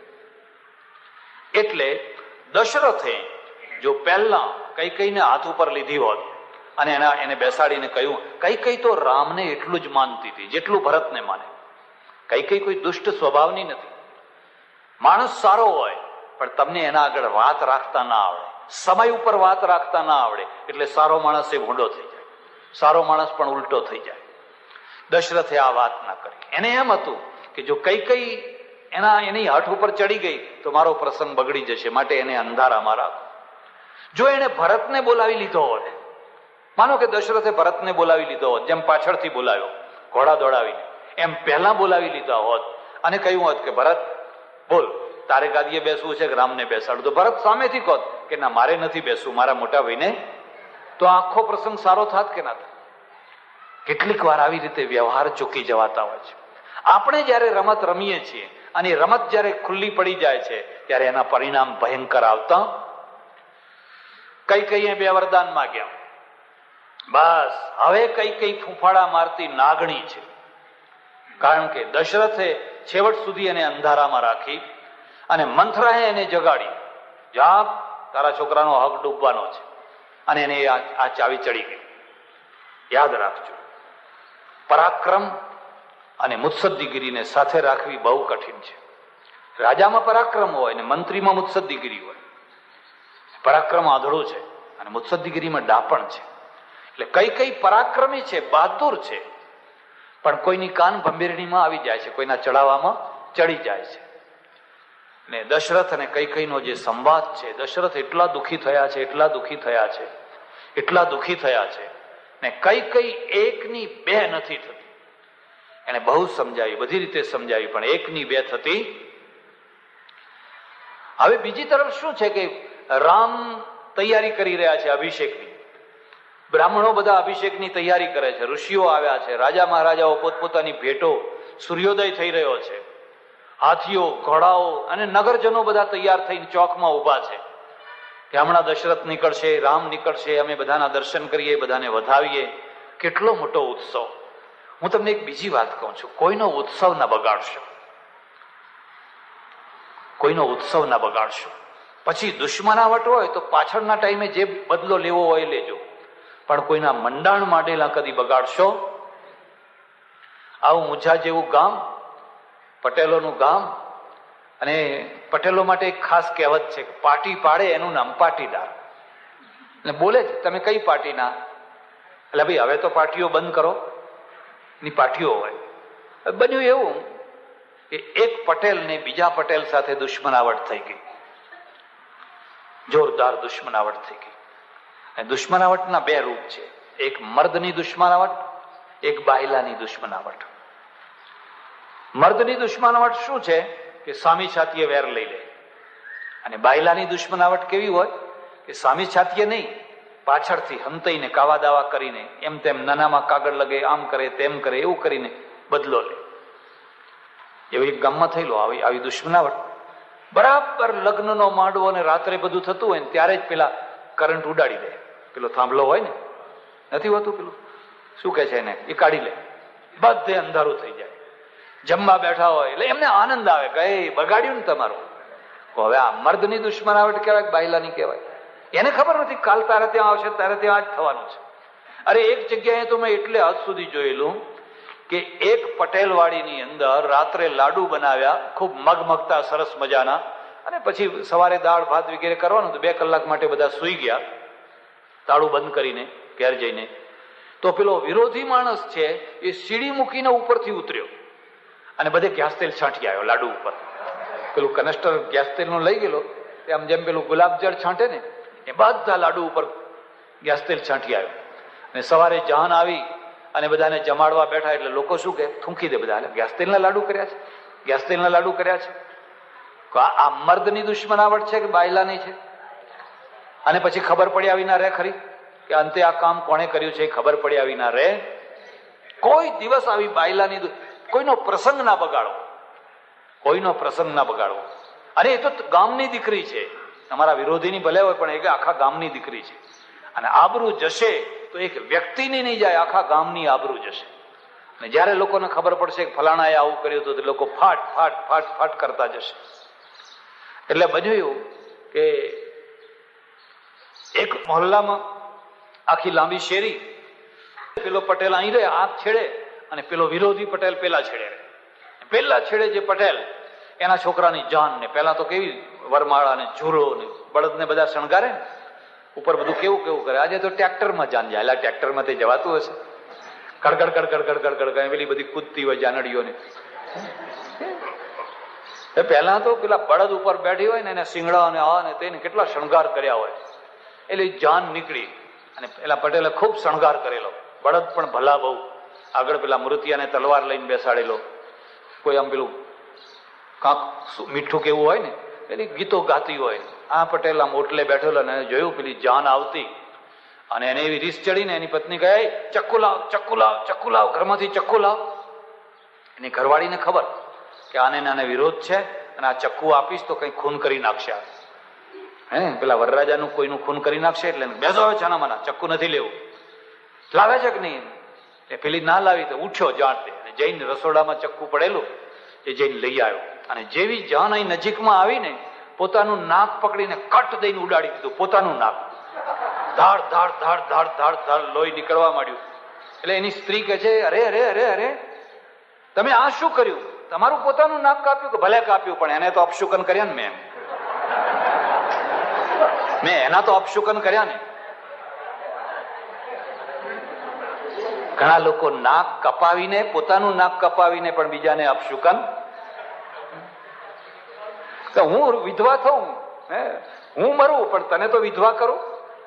એટલે દશરથે જો પહેલા કૈકેયીને હાથ ઉપર લીધી હોત અને એને બેસાડીને કહ્યું, કૈકેયી તો રામને એટલું જ માનતી હતી જેટલું ભરતને માને. કૈકેયી કોઈ દુષ્ટ સ્વભાવની નથી. માણસ સારો હોય પણ તમને એના આગળ વાત રાખતા ના આવડે, સમય ઉપર વાત રાખતા ના આવડે, એટલે સારો માણસ એ ભૂંડો થઈ જાય, સારો માણસ પણ ઉલટો થઈ જાય. દશરથે આ વાત ના કરી. એને એમ હતું કે જો કૈકેયી એની હઠ ઉપર ચડી ગઈ તો મારો પ્રસંગ બગડી જશે, માટે એને અંધારામાં રાખો. જો એને ભરતને બોલાવી લીધો હોત, માનો કે દશરથે ભરતને બોલાવી લીધો હોત, જેમ પાછળથી બોલાવ્યો ઘોડા દોડાવીને, એમ પહેલા બોલાવી લીધા હોત અને કહ્યું હોત કે ભરત બોલ, તારે ગાદીએ બેસવું છે કે રામને બેસાડું, તો ભરત સામેથી કહો કે ના મારે નથી બેસવું, મારા મોટા ભાઈને, તો આખો પ્રસંગ સારો થાત કે ના થાત? કેટલીક વાર આવી રીતે વ્યવહાર ચૂકી જવાતા હોય છે. આપણે જયારે રમત રમીએ છીએ અને રમત જયારે ખુલ્લી પડી જાય છે ત્યારે એના પરિણામ ભયંકર આવતા. કૈકેયીએ 2 વરદાન માંગ્યા, બસ હવે કૈકેયી ફૂંફાડા મારતી નાગણી છે. કારણ કે દશરથે છેવટ સુધી એને અંધારામાં રાખી અને મંથરાએ એને જગાડી, જાગ તારા છોકરાનો હક ડૂબવાનો છે, અને એને આ ચાવી ચડી ગઈ. યાદ રાખજો, પરાક્રમ અને મુત્સદ્દીગીરીને સાથે રાખવી બહુ કઠિન છે. રાજામાં પરાક્રમ હોય અને મંત્રીમાં મુત્સદ્દીગીરી હોય. પરાક્રમ આંધળું છે અને મુત્સદ્દીગીરીમાં ડાપણ છે. એટલે કૈકેયી પરાક્રમી છે, બહાદુર છે, પણ કોઈની કાન ભંભેરણીમાં આવી જાય છે, કોઈના ચડાવવામાં ચડી જાય છે. ને દશરથ અને કૈકેયીનો જે સંવાદ છે, દશરથ એટલા દુઃખી થયા છે, એટલા દુઃખી થયા છે, એટલા દુઃખી થયા છે. ને કૈકેયી 1 ની 2 નથી થતી. એને બહુ સમજાવી, બધી રીતે સમજાવી, પણ 1 ની 2 થતી. હવે બીજી તરફ શું છે કે રામ તૈયારી કરી રહ્યા છે અભિષેકની. બ્રાહ્મણો બધા અભિષેકની તૈયારી કરે છે, ઋષિઓ આવ્યા છે, રાજા મહારાજાઓ પોતપોતાની ભેટો, સૂર્યોદય થઈ રહ્યો છે, હાથીઓ, ઘોડાઓ અને નગરજનો બધા તૈયાર થઈને ચોકમાં ઉભા છે કે હમણાં દશરથ નીકળશે, રામ નીકળશે, અમે બધાના દર્શન કરીએ, બધાને વધાવીએ. કેટલો મોટો ઉત્સવ. હું તમને એક બીજી વાત કહું છું, કોઈનો ઉત્સવ ના બગાડશો, કોઈનો ઉત્સવ ના બગાડશો. પછી દુશ્મનાવટ હોય તો પાછળના ટાઈમે જે બદલો લેવો હોય લેજો, પણ કોઈના મંડાણ માંડેલા કદી બગાડશો. આવું ઊંઝા જેવું ગામ, પટેલોનું ગામ, અને પટેલો માટે એક ખાસ કહેવત છે, પાટી પાડે એનું નામ પાટીદાર. એટલે બોલે છે તમે કઈ પાર્ટીના? એટલે ભાઈ હવે તો પાર્ટીઓ બંધ કરો ની પાર્ટીઓ હોય. બન્યું એવું કે એક પટેલ ને બીજા પટેલ સાથે દુશ્મનાવટ થઈ ગઈ, જોરદાર દુશ્મનાવટ થઈ ગઈ. અને દુશ્મનાવટના 2 રૂપ છે, એક મર્દની દુશ્મનાવટ, એક બાયલાની દુશ્મનાવટ. મર્દની દુશ્મનાવટ શું છે કે સામી છાતીએ વેર લઈ લે, અને બાયલાની દુશ્મનાવટ કેવી હોય કે સામી છાતીએ નહીં, પાછળથી હંતાઈને કાવા દાવા કરીને એમ તેમ નાનામાં કાગળ લગે, આમ કરે તેમ કરે, એવું કરીને બદલો લે. એવું એક ગામમાં થયેલો આવી દુશ્મનાવટ. બરાબર લગ્નનો માંડવો અને રાત્રે બધું થતું હોય ને ત્યારે જ પેલા કરંટ ઉડાડી દે. પેલો થાંભલો હોય ને, નથી હોતું પેલું શું કે છે એને, એ કાઢી લે, બધે અંધારું થઈ જાય. જમવા બેઠા હોય એટલે એમને આનંદ આવે કે બગાડ્યું ને તમારું. હવે આ મર્દની દુશ્મનાવટ કહેવાય, બાયલાની કહેવાય. એને ખબર નથી કાલ તારે ત્યાં આવશે, તારે ત્યાં જ થવાનું છે. અરે એક જગ્યાએ તો મેં એટલે હદ સુધી જોયેલું કે એક પટેલવાડીની અંદર રાત્રે લાડુ બનાવ્યા, ખૂબ મગમગતા સરસ મજાના, અને પછી સવારે દાળ ભાત વગેરે કરવાનું તો 2 કલાક માટે બધા સૂઈ ગયા તાળું બંધ કરીને ઘેર જઈને. તો પેલો વિરોધી માણસ છે એ સીડી મૂકીને ઉપરથી ઉતર્યો અને બધે ગેસ તેલ છાંટી આવ્યો લાડુ ઉપર. પેલું કનસ્ટર ગેસ તેલનું લઈ ગયેલો, આમ જેમ પેલું ગુલાબજળ છાંટે ને એ બધા લાડુ ઉપર ગેસ તેલ છાંટી આવ્યો. અને સવારે જાન આવી અને બધાને જમાડવા બેઠા એટલે લોકો શું કે થૂંકી દે બધા, ગેસ તેલના લાડુ કર્યા છે, ગેસ તેલના લાડુ કર્યા છે. આ મર્દની દુશ્મનાવટ છે કે બાયલાની છે? અને પછી ખબર પડ્યા વિના રહે ખરી કે અંતે આ કામ કોણે કર્યું છે? ખબર પડ્યા વિના રહે? કોઈ દિવસ આવી બાયલાની કોઈનો પ્રસંગ ના બગાડો, કોઈનો પ્રસંગ ના બગાડવો. અને એ તો ગામની દીકરી છે, તમારા વિરોધીની ભલે હોય પણ એ આખા ગામની દીકરી છે. અને આબરૂ જશે તો એક વ્યક્તિની નહીં જાય, આખા ગામની આબરૂ જશે. અને જયારે લોકોને ખબર પડશે કે ફલાણાએ આવું કર્યું હતું તો લોકો ફાટ ફાટ ફાટ ફાટ કરતા જશે. એટલે બન્યું કે એક મોહલ્લામાં આખી લાંબી શેરી, પેલો પટેલ અહીં રહે આંખ છેડે અને પેલો વિરોધી પટેલ પેલા છેડે રહે. પેલા છેડે જે પટેલ એના છોકરાની જાન ને પેલા તો કેવી વરમાળા ને ઝૂરો ને બળદ ને બધા શણગારે ને ઉપર બધું કેવું કેવું કરે. આજે તો ટ્રેક્ટરમાં જાન જાય, એટલે ટ્રેક્ટરમાં તે જવાતું હશે, કડકડ કડકડ કડકડ કડકડ પેલી બધી કૂદતી હોય જાનડીઓને. પહેલા તો પેલા બળદ ઉપર બેઠી હોય ને એને શિંગડા ને આ ને તેને કેટલા શણગાર કર્યા હોય. એટલે જાન નીકળી અને પેલા પટેલે ખૂબ શણગાર કરેલો, બળદ પણ ભલા બહુ, આગળ પેલા મૃતિયાને તલવાર લઈને બેસાડેલો, કોઈ આમ પેલું કાંક મીઠું કેવું હોય ને પેલી ગીતો ગાતી હોય. આ પટેલ આમ ઓટલે બેઠેલો ને જોયું પેલી જાન આવતી અને એને એવી રીસ ચડીને એની પત્ની કહે ચક્કુ લાવ ચક્કુ લાવ ચક્કુ લાવ, ઘરમાંથી ચક્કુ લાવ. એની ઘરવાળીને ખબર કે આને નાને વિરોધ છે અને આ ચક્કુ આપીશ તો કઈ ખૂન કરી નાખશે, હે પેલા વરરાજાનું કોઈનું ખૂન કરી નાખશે. એટલે બેસો આવે છાના માના, ચક્કુ નથી લેવું. લાવે છે કે નહીં? એ પેલી ના લાવી તો ઉઠ્યો જાણતે જઈને રસોડામાં ચક્કુ પડેલું એ જઈને લઈ આવ્યો. અને જેવી જાન અહીં નજીકમાં આવીને પોતાનું નાક પકડીને કટ દઈને ઉડાડી દીધું, પોતાનું નાક. ધાડ ધાડ ધાડ ધાડ ધાડ ધાડ લોહી નીકળવા માંડ્યું. એટલે એની સ્ત્રી કહે છે અરે અરે અરે અરે તમે આ શું કર્યું? તમારું પોતાનું નાક કાપ્યું? કે ભલે કાપ્યું પણ એને તો અપશુકન કર્યા ને, મેં એના તો અપશુકન કર્યા ને. ઘણા લોકો નાક કપાવીને, પોતાનું નાક કપાવીને પણ બીજાને અપશુકન. હું વિધવા થઉં, હું મરું પણ તને તો વિધવા કરું.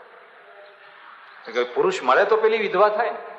પુરુષ મળે તો પેલી વિધવા થાય ને.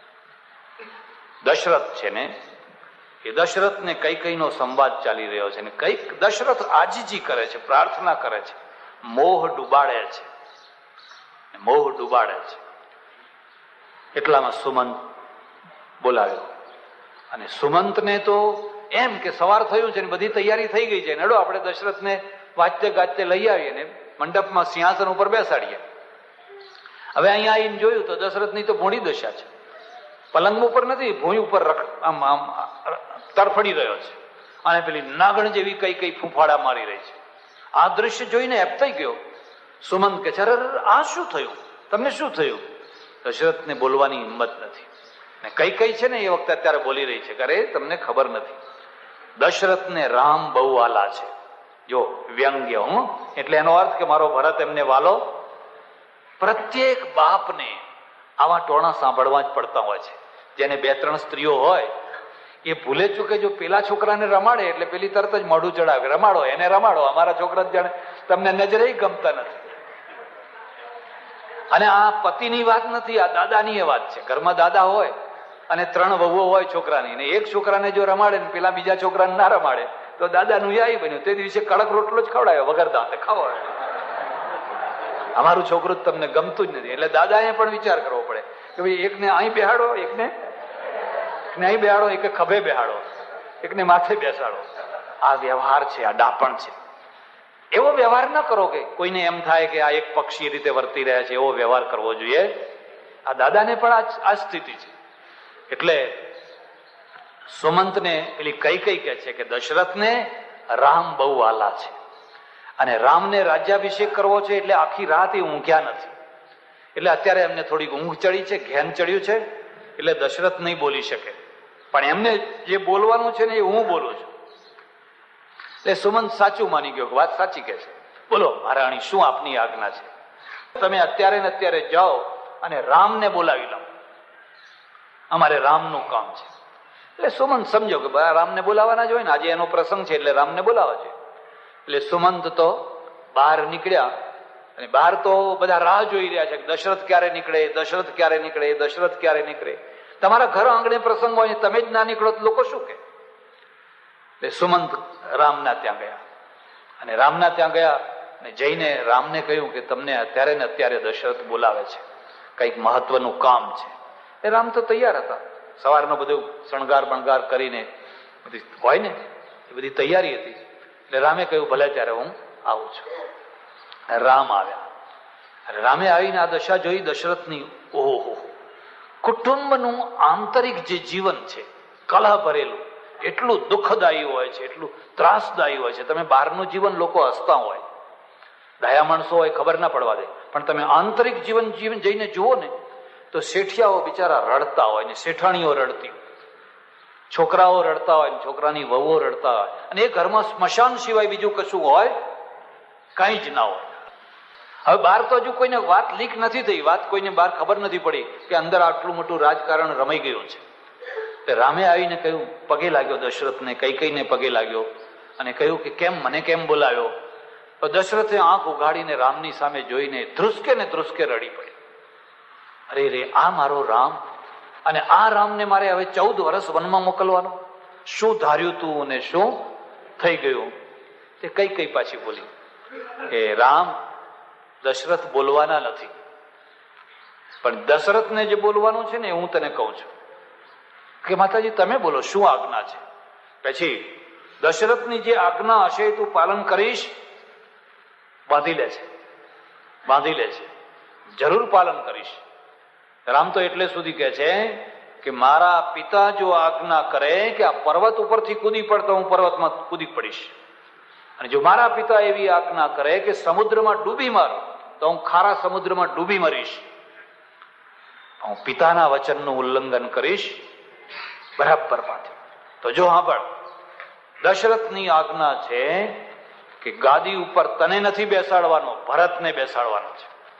દશરથ છે ને, એ દશરથ ને કૈકેયીનો સંવાદ ચાલી રહ્યો છે ને કઈક દશરથ આજીજી કરે છે, પ્રાર્થના કરે છે, મોહ ડુબાડે છે, મોહ ડુબાડે છે. એટલામાં સુમંત બોલાવ્યો અને સુમંતને તો એમ કે સવાર થયું છે ને બધી તૈયારી થઈ ગઈ છે, નડો આપણે દશરથને વાંચતે ગાજતે લઈ આવીએ ને મંડપમાં સિંહાસન ઉપર બેસાડીએ. હવે અહીંયા આવીને જોયું તો દશરથની તો ભોળી દશા છે, પલંગ ઉપર નથી, ભૂંય ઉપર આમ આમ તરફડી રહ્યો છે અને પેલી નાગણ જેવી કઈ કઈ ફૂંફાડા મારી રહી છે. આ દ્રશ્ય જોઈને એપતાઈ ગયો. સુમંત કે છે આ શું થયું, તમને શું થયું? દશરથને બોલવાની હિંમત નથી ને કઈ છે ને એ વખતે અત્યારે બોલી રહી છે કે અરે તમને ખબર નથી, દશરથને રામ બહુ વાલા છે. જો વ્યંગ્ય, હું એટલે એનો અર્થ કે મારો ભરત એમને વાલો. પ્રત્યેક બાપને આવા ટોણા સાંભળવા જ પડતા હોય છે. જેને 2-3 સ્ત્રીઓ હોય એ ભૂલે ચૂકે જો પેલા છોકરાને રમાડે એટલે પેલી તરત જ મોઢું ચડાવે, રમાડો એને રમાડો, અમારા છોકરા જાણે તમને નજરે ગમતા નથી. અને આ પતિની વાત નથી, આ દાદાની વાત છે. ઘરમાં દાદા હોય અને 3 વહુઓ હોય છોકરાની, અને એક છોકરાને જો રમાડે ને પેલા બીજા છોકરાને ના રમાડે તો દાદાનું યાય બન્યું. તે દિવસે કડક રોટલો જ ખવડાવ્યો વગર દાંતે, ખાવો અમારું છોકરું જ તમને ગમતું જ નથી. એટલે દાદાએ પણ વિચાર કરવો પડે કે ભાઈ એકને અહીં બેહાડો, એકને અહીં બેહાડો, એક ખભે બેહાડો, એકને માથે બેસાડો. આ વ્યવહાર છે, આ ડાપણ છે. એવો વ્યવહાર ન કરો કે કોઈને એમ થાય કે આ એક પક્ષી રીતે વર્તી રહ્યા છે, એવો વ્યવહાર કરવો જોઈએ. આ દાદાને પણ આ સ્થિતિ છે. એટલે સુમંતને પેલી કૈકેયી કહે છે કે દશરથને રામ બહુ વાલા છે અને રામને રાજ્યાભિષેક કરવો છે એટલે આખી રાત એ ઊંઘ્યા નથી. એટલે અત્યારે એમને થોડીક ઊંઘ ચડી છે, ઘેન ચડ્યું છે, એટલે દશરથ નહીં બોલી શકે. પણ એમને જે બોલવાનું છે ને એ હું બોલું છું. એટલે સુમંત સાચું માની ગયો, વાત સાચી કહે છે. બોલો મહારાણી, શું આપની આજ્ઞા છે? તમે અત્યારે ને અત્યારે જાઓ અને રામને બોલાવી લો, અમારે રામનું કામ છે. એટલે સુમંત સમજો કે રામને બોલાવાના જ હોય ને, આજે એનો પ્રસંગ છે એટલે રામને બોલાવા છે. એટલે સુમંત તો બહાર નીકળ્યા અને બહાર તો બધા રાહ જોઈ રહ્યા છે કે દશરથ ક્યારે નીકળે, દશરથ ક્યારે નીકળે, દશરથ ક્યારે નીકળે. તમારા ઘર આંગણે પ્રસંગ હોય તમે જ ના નીકળો તો લોકો શું કે? એટલે સુમંત રામના ત્યાં ગયા, અને રામના ત્યાં ગયા અને જઈને રામને કહ્યું કે તમને અત્યારે ને અત્યારે દશરથ બોલાવે છે, કંઈક મહત્વનું કામ છે. એ રામ તો તૈયાર હતા, સવારનો બધું શણગાર બણગાર કરીને બધી હોય ને એ બધી તૈયારી હતી. એટલે રામે કહ્યું ભલે ત્યારે હું આવું છું. રામ આવ્યા. રામે આવીને આ દશા જોઈ દશરથની. ઓહો, કુટુંબનું આંતરિક જે જીવન છે કલહ ભરેલું, એટલું દુઃખદાયી હોય છે, એટલું ત્રાસદાયી હોય છે. તમે બહારનું જીવન લોકો હસતા હોય, દયા માણસો હોય, ખબર ના પડવા દે, પણ તમે આંતરિક જીવન જઈને જુઓ ને તો શેઠિયાઓ બિચારા રડતા હોય ને શેઠાણીઓ રડતી હોય, છોકરાઓ રડતા હોય ને છોકરાની વહુઓ રડતા હોય, અને એ ઘરમાં સ્મશાન સિવાય બીજું કશું હોય કઈ જ ના હોય. હવે બહાર તો હજુ કોઈને વાત લીક નથી થઈ, વાત કોઈને બહાર ખબર નથી પડી કે અંદર આટલું મોટું રાજકારણ રમાઈ ગયું છે. રામે આવીને કહ્યું, પગે લાગ્યો દશરથને, કૈકેયીને પગે લાગ્યો અને કહ્યું કે કેમ મને કેમ બોલાવ્યો? તો દશરથે આંખ ઉઘાડીને રામની સામે જોઈને ધ્રુસકે ને ધ્રુસકે રડી પડ્યો. અરે રે, આ મારો રામ, અને આ રામને મારે હવે 14 વર્ષ વનમાં મોકલવાનો? શું ધાર્યું તું અને શું થઈ ગયું? તે કઈ પાછી બોલી કે રામ, દશરથ બોલવાના નથી, પણ દશરથને જે બોલવાનું છે ને હું તને કહું છું કે માતાજી તમે બોલો, શું આજ્ઞા છે? પછી દશરથની જે આજ્ઞા હશે તું પાલન કરીશ? બાંધી લે છે, જરૂર પાલન કરીશ. રામ તો એટલે સુધી કહે છે કે મારા પિતા જો આજ્ઞા કરે કે આ પર્વત ઉપરથી કૂદી પડતો હું પર્વતમાં કૂદી પડીશ, અને જો મારા પિતા એવી આજ્ઞા કરે કે સમુદ્રમાં ડૂબી માર તો હું ખારા સમુદ્રમાં ડૂબી મરીશ. હું પિતાના વચનનું ઉલ્લંઘન કરીશ બરાબર પાછળ. તો જો સાંભળ, દશરથની આજ્ઞા છે કે ગાદી ઉપર તને નથી બેસાડવાનો, ભરતને બેસાડવાનો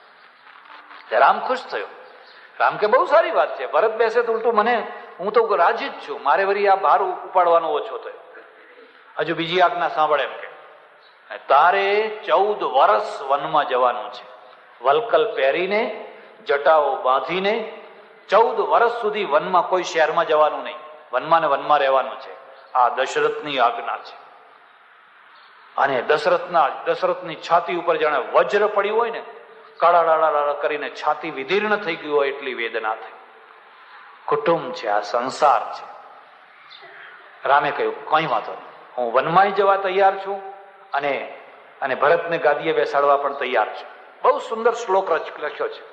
છે. રામ ખુશ થયો. રામ કે બહુ સારી વાત છે, ભરત બેસે તો ઉલટું મને, હું તો રાજી જ છું, મારે વળી આ ભાર ઉપાડવાનો ઓછો થયો. હજુ બીજી આજ્ઞા સાંભળે એમ કે તારે 14 વર્ષ વનમાં જવાનું છે, વલકલ પહેરીને જટાઓ બાંધીને 14 વર્ષ સુધી વનમાં, કોઈ શહેરમાં જવાનું નહીં, વનમાં ને વનમાં રહેવાનું છે. આ દશરથની આજ્ઞા છે. અને દશરથની છાતી ઉપર જાણે વજ્ર પડ્યું હોય ને, કડાડાડા કરીને છાતી વિદીર્ણ થઈ ગયું હોય એટલી વેદના થઈ. કુટુંબ છે, આ સંસાર છે. રામે કહ્યું કઈ વાંધો નહીં, હું વનમાં જવા તૈયાર છું અને ભરતને ગાદીએ બેસાડવા પણ તૈયાર છું. બહુ સુંદર શ્લોક લખ્યો છે.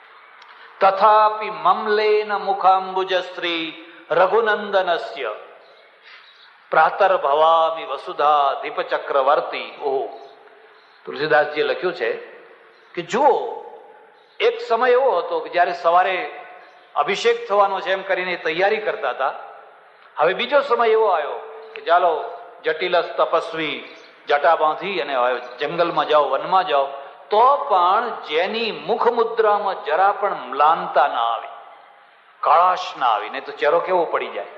તથાપિ મમલેન મુખાંબુજ શ્રી રઘુનંદનસ્ય પ્રાતર ભવામિ વસુધા દીપ ચક્રવર્તી. ઓહો, તુલસીદાસજીએ લખ્યું છે કે જુઓ, એક સમય એવો હતો કે જયારે સવારે અભિષેક થવાનો છે એમ કરીને તૈયારી કરતા હતા. હવે બીજો સમય એવો આવ્યો કે ચાલો જટિલસ તપસ્વી જટા બાંધી અને જંગલમાં જાઓ, વનમાં જાઓ, તો પણ જેની મુખ મુદ્રામાં જરા પણ મ્લાનતા ના આવી, કળાશ ના આવી, નહીં તો ચહેરો કેવો પડી જાય,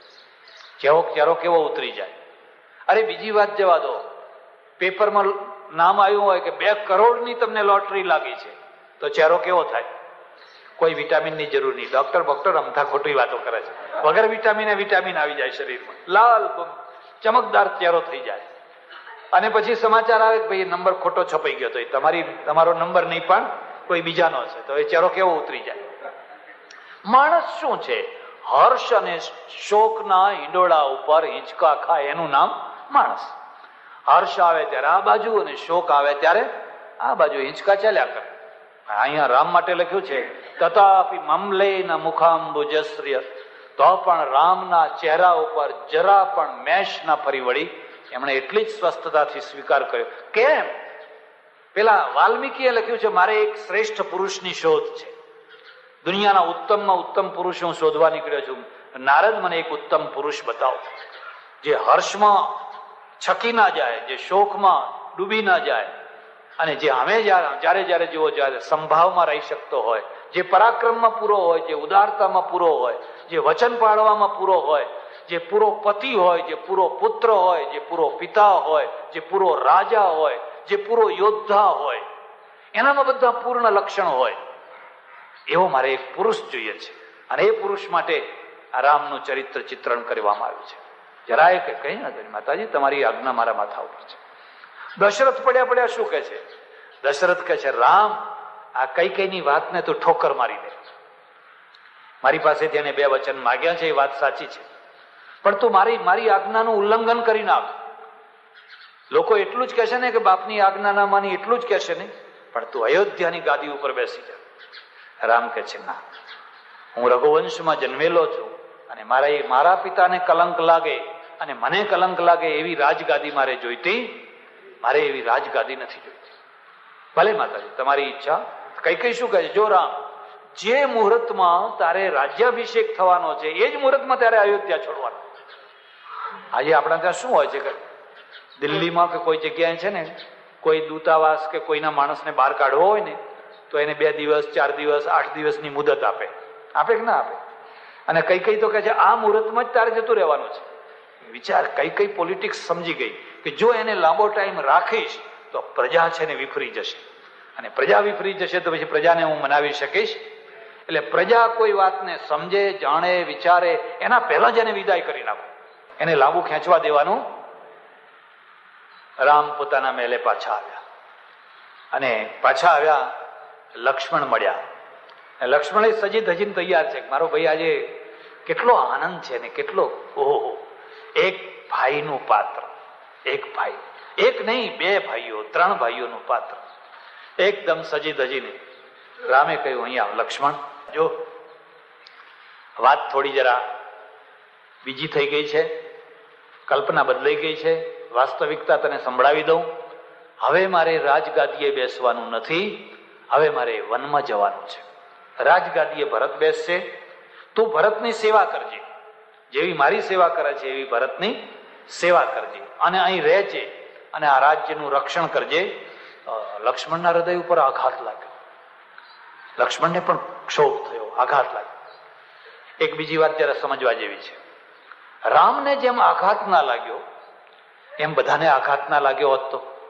ચહેરો કેવો ઉતરી જાય. અરે બીજી વાત જવા દો, પેપરમાં નામ આવ્યું હોય કે 2 કરોડની તમને લોટરી લાગી છે તો ચહેરો કેવો થાય? કોઈ વિટામિનની જરૂર નહીં. ડોક્ટર અમથા ખોટી વાતો કરે છે, વગર વિટામિન આવી જાય શરીરમાં, લાલ ચમકદાર ચહેરો થઈ જાય. અને પછી સમાચાર આવે કે ભાઈ નંબર ખોટો છપાઈ ગયો, તો એ તમારો નંબર નહીં પણ કોઈ બીજાનો છે, તો એ ચહેરો કેવો ઉતરી જાય. માણસ શું છે? હર્ષ અને શોકના હિંડોળા ઉપર હિંચકા ખાય એનું નામ માણસ. હર્ષ આવે ત્યારે આ બાજુ અને શોક આવે ત્યારે આ બાજુ હિંચકા ચાલ્યા કરે. અહીંયા રામ માટે લખ્યું છે તથાપિ મમલેન મુખાંબુજશ્રિય, તો પણ રામના ચહેરા ઉપર જરા પણ મેશ ના ફરી વળી. એમણે એટલી જ સ્વસ્થતાથી સ્વીકાર કર્યો. કેમ? પેલા વાલ્મીકીએ લખ્યું છે મારે એક શ્રેષ્ઠ પુરુષની શોધ છે, દુનિયાના ઉત્તમમાં ઉત્તમ પુરુષ હું શોધવા નીકળ્યો છું. નારદ મને એક ઉત્તમ પુરુષ બતાવો, જે હર્ષમાં છકી ના જાય, જે શોકમાં ડૂબી ના જાય, અને જે અમે જ્યારે જેવો જ્યારે સંભાવમાં રહી શકતો હોય, જે પરાક્રમમાં પૂરો હોય, જે ઉદારતામાં પૂરો હોય, જે વચન પાળવામાં પૂરો હોય, જે પૂરો પતિ હોય, જે પૂરો પુત્ર હોય, જે પૂરો પિતા હોય, જે પૂરો રાજા હોય, જે પૂરો યોદ્ધા હોય, એનામાં બધા પૂર્ણ લક્ષણ હોય, એવો મારે એક પુરુષ જોઈએ છે. અને એ પુરુષ માટે આ રામનું ચરિત્ર ચિત્રણ કરવામાં આવ્યું છે. જરાય કે કઈ નથી, માતાજી તમારી આજ્ઞા મારા માથા ઉપર છે. દશરથ પડ્યા શું કે છે? દશરથ કહે છે, રામ આ કઈકઈની વાતને તું ઠોકર મારી દે. મારી પાસેથી એને 2 વચન માગ્યા છે, એ વાત સાચી છે, પણ તું મારી આજ્ઞાનું ઉલ્લંઘન કરી નાખ. લોકો એટલું જ કહેશે ને કે બાપની આજ્ઞા ના માની, એટલું જ કહેશે ને, પણ તું અયોધ્યાની ગાદી ઉપર બેસી જા. રામ કહે છે, ના, હું રઘુવંશમાં જન્મેલો છું અને મારા પિતાને કલંક લાગે અને મને કલંક લાગે એવી રાજગાદી મારે જોઈતી, મારે એવી રાજગાદી નથી જોઈતી. ભલે માતાજી તમારી ઈચ્છા. કઈ શું કહે છે? જો રામ, જે મુહૂર્તમાં તારે રાજ્યાભિષેક થવાનો છે એ જ મુહૂર્તમાં ત્યારે અયોધ્યા છોડવાનો. આજે આપણા ત્યાં શું હોય છે કે દિલ્હીમાં કે કોઈ જગ્યાએ છે ને, કોઈ દૂતાવાસ કે કોઈના માણસને બહાર કાઢવો હોય ને તો એને 2 દિવસ 4 દિવસ 8 દિવસની મુદત આપે કે ના આપે? અને કઈ તો કહે છે આ મુહૂર્તમાં જ તારે જતું રહેવાનું છે. વિચાર, કઈ પોલિટિક્સ સમજી ગઈ કે જો એને લાંબો ટાઈમ રાખીશ તો પ્રજા છે ને વિફરી જશે, અને પ્રજા વિફરી જશે તો પછી પ્રજાને હું મનાવી શકીશ? એટલે પ્રજા કોઈ વાતને સમજે, જાણે, વિચારે એના પહેલા જ એને વિદાય કરી નાખો, એને લાંબુ ખેંચવા દેવાનું. રામ પોતાના મહેલે પાછા આવ્યા, અને પાછા આવ્યા લક્ષ્મણ મળ્યા. લક્ષ્મણ સજી ધજીને તૈયાર છે. મારો ભાઈ આજે કેટલો આનંદ છે ને, કેટલો ઓહો, એક ભાઈનું પાત્ર, એક ભાઈ, એક નહીં 2 ભાઈઓ 3 ભાઈઓનું પાત્ર, એકદમ સજી ધજીને. રામે કહ્યું, અહીંયા લક્ષ્મણ, જો વાત થોડી જરા બીજી થઈ ગઈ છે, કલ્પના બદલાઈ ગઈ છે, વાસ્તવિકતા તને સંભળાવી દઉં. હવે મારે રાજગાદીએ બેસવાનું નથી, હવે મારે વનમાં જવાનું છે. રાજગાદીએ ભરત બેસશે, તું ભરતની સેવા કરજે, જેવી મારી સેવા કરે છે એવી ભરતની સેવા કરજે, અને અહીં રહેજે અને આ રાજ્યનું રક્ષણ કરજે. લક્ષ્મણના હૃદય ઉપર આઘાત લાગ્યો, લક્ષ્મણને પણ ક્ષોભ થયો, આઘાત લાગ્યો. એક બીજી વાત જરા સમજવા જેવી છે. રામને જેમ આઘાત ના લાગ્યો એમ બધાને આઘાત ના લાગ્યો હોત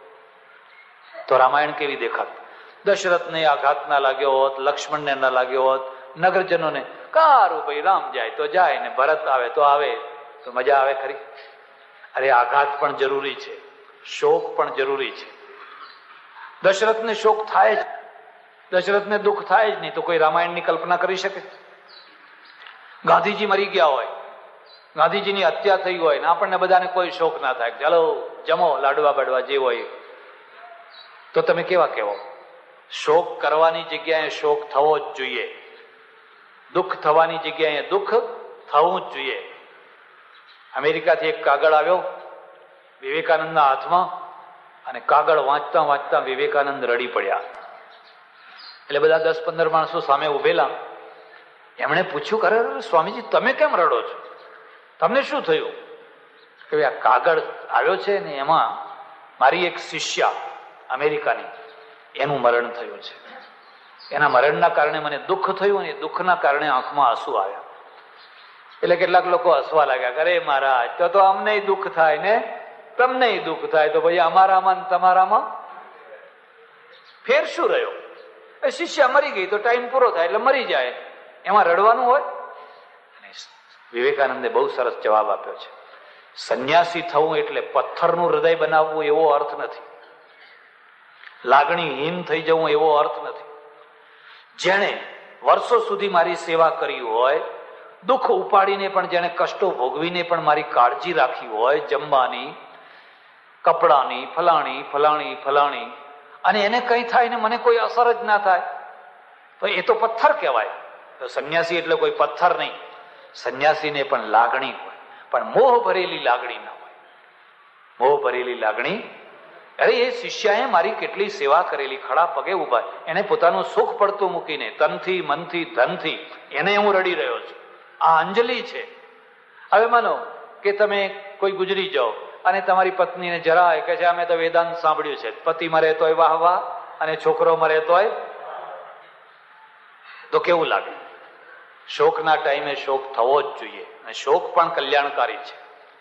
તો રામાયણ કેવી દેખાત? દશરથને આઘાત ના લાગ્યો હોત, લક્ષ્મણને ના લાગ્યો હોત, નગરજનોને કારું ભાઈ રામ જાય તો જાય ને ભરત આવે તો મજા આવે ખરી? અરે આઘાત પણ જરૂરી છે, શોક પણ જરૂરી છે. દશરથને શોક થાય જ, દશરથને દુઃખ થાય જ નહીં તો કોઈ રામાયણની કલ્પના કરી શકે? ગાંધીજી મરી ગયા હોય, ગાંધીજીની હત્યા થઈ હોય ને આપણને બધાને કોઈ શોક ના થાય, ચાલો જમો લાડવા બાડવા જે હોય, તો તમે કેવા કહેવો? શોક કરવાની જગ્યાએ શોક થવો જ જોઈએ, દુઃખ થવાની જગ્યાએ દુઃખ થવું જ જોઈએ. અમેરિકાથી એક કાગળ આવ્યો વિવેકાનંદના હાથમાં, અને કાગળ વાંચતા વાંચતા વિવેકાનંદ રડી પડ્યા. એટલે બધા 10-15 માણસો સામે ઉભેલા, એમણે પૂછ્યું, અરે સ્વામીજી તમે કેમ રડો છો, તમને શું થયું? કે આ કાગળ આવ્યો છે ને એમાં મારી એક શિષ્યા અમેરિકાની, એનું મરણ થયું છે, એના મરણના કારણે મને દુઃખ થયું અને દુઃખના કારણે આંખમાં આંસુ આવ્યા. એટલે કેટલાક લોકો હસવા લાગ્યા, અરે મહારાજ તો અમને દુઃખ થાય ને તમને દુઃખ થાય, તો ભાઈ અમારામાં તમારામાં ફેર શું રહ્યો? શિષ્યા મરી ગઈ તો ટાઈમ પૂરો થાય એટલે મરી જાય, એમાં રડવાનું હોય? વિવેકાનંદે બહુ સરસ જવાબ આપ્યો છે. સંન્યાસી થવું એટલે પથ્થરનું હૃદય બનાવવું એવો અર્થ નથી, લાગણીહીન થઈ જવું એવો અર્થ નથી. જેણે વર્ષો સુધી મારી સેવા કરી હોય, દુઃખ ઉપાડીને પણ જેણે કષ્ટો ભોગવીને પણ મારી કાળજી રાખી હોય, જમવાની, કપડાની, ફલાણી, અને એને કઈ થાય ને મને કોઈ અસર જ ના થાય, તો એ તો પથ્થર કહેવાય. તો સંન્યાસી એટલે કોઈ પથ્થર નહીં. સંન્યાસીને પણ લાગણી હોય, પણ મોહ ભરેલી લાગણી ના હોય. મોહ ભરેલી લાગણી, અરે એ શિષ્યાએ મારી કેટલી સેવા કરેલી, ખડા પગે ઉભા, એને પોતાનું સુખ પડતું મૂકીને તનથી, મનથી, ધનથી, એને હું રડી રહ્યો છું. આ અંજલિ છે. હવે માનો કે તમે કોઈ ગુજરી જાઓ અને તમારી પત્નીને જરાય કે છે અમે તો વેદાંત સાંભળ્યું છે, પતિ મરે તોય વાહ વાહ અને છોકરો મરે તોય, તો કેવું લાગે? શોકના ટાઈમે શોક થવો જ જોઈએ, અને શોક પણ કલ્યાણકારી છે,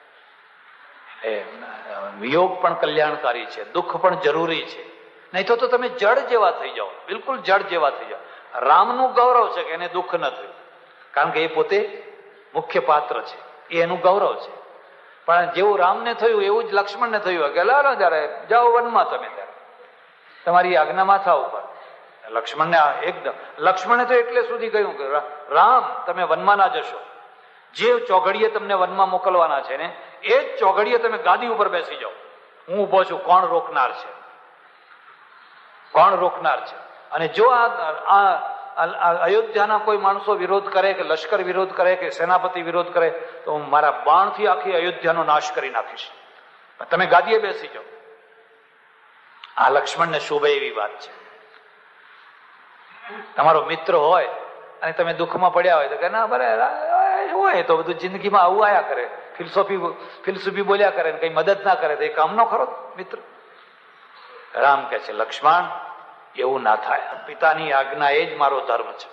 વિયોગ પણ કલ્યાણકારી છે, દુઃખ પણ જરૂરી છે. નહીં તો તમે જડ જેવા થઈ જાઓ, બિલકુલ જડ જેવા થઈ જાઓ. રામનું ગૌરવ છે કે એને દુઃખ ન થયું, કારણ કે એ પોતે મુખ્ય પાત્ર છે, એ એનું ગૌરવ છે. પણ જેવું રામને થયું એવું જ લક્ષ્મણને થયું કે લાલો જયારે જાઓ વનમાં, તમે ત્યારે તમારી આજ્ઞા માથા ઉપર. લક્ષ્મણે તો એટલે સુધી કહ્યું કે રામ તમે વનમાં ના જશો, જે ચોઘડીએ તમને વનમાં મોકલવાના છે ને એ જ ચોઘડીએ તમે ગાદી ઉપર બેસી જાઓ, હું ઉભો છું, કોણ રોકનાર છે, કોણ રોકનાર છે. અને જો આ અયોધ્યાના કોઈ માણસો વિરોધ કરે કે લશ્કર વિરોધ કરે કે સેનાપતિ વિરોધ કરે તો હું મારા બાણથી આખી અયોધ્યાનો નાશ કરી નાખીશ, તમે ગાદીએ બેસી જાઓ. આ લક્ષ્મણને શોભે એવી વાત છે. તમારો મિત્ર હોય અને તમે દુઃખમાં પડ્યા હોય તો કે ના બરાબર હોય તો બધું જિંદગીમાં આવું આયા કરે, ફિલસૂફી બોલ્યા કરે, કઈ મદદ ના કરે તો એ કામનો ખરો મિત્ર. રામ કહે છે લક્ષ્મણ એવું ના થાય, પિતાની આજ્ઞા એ જ મારો ધર્મ છે,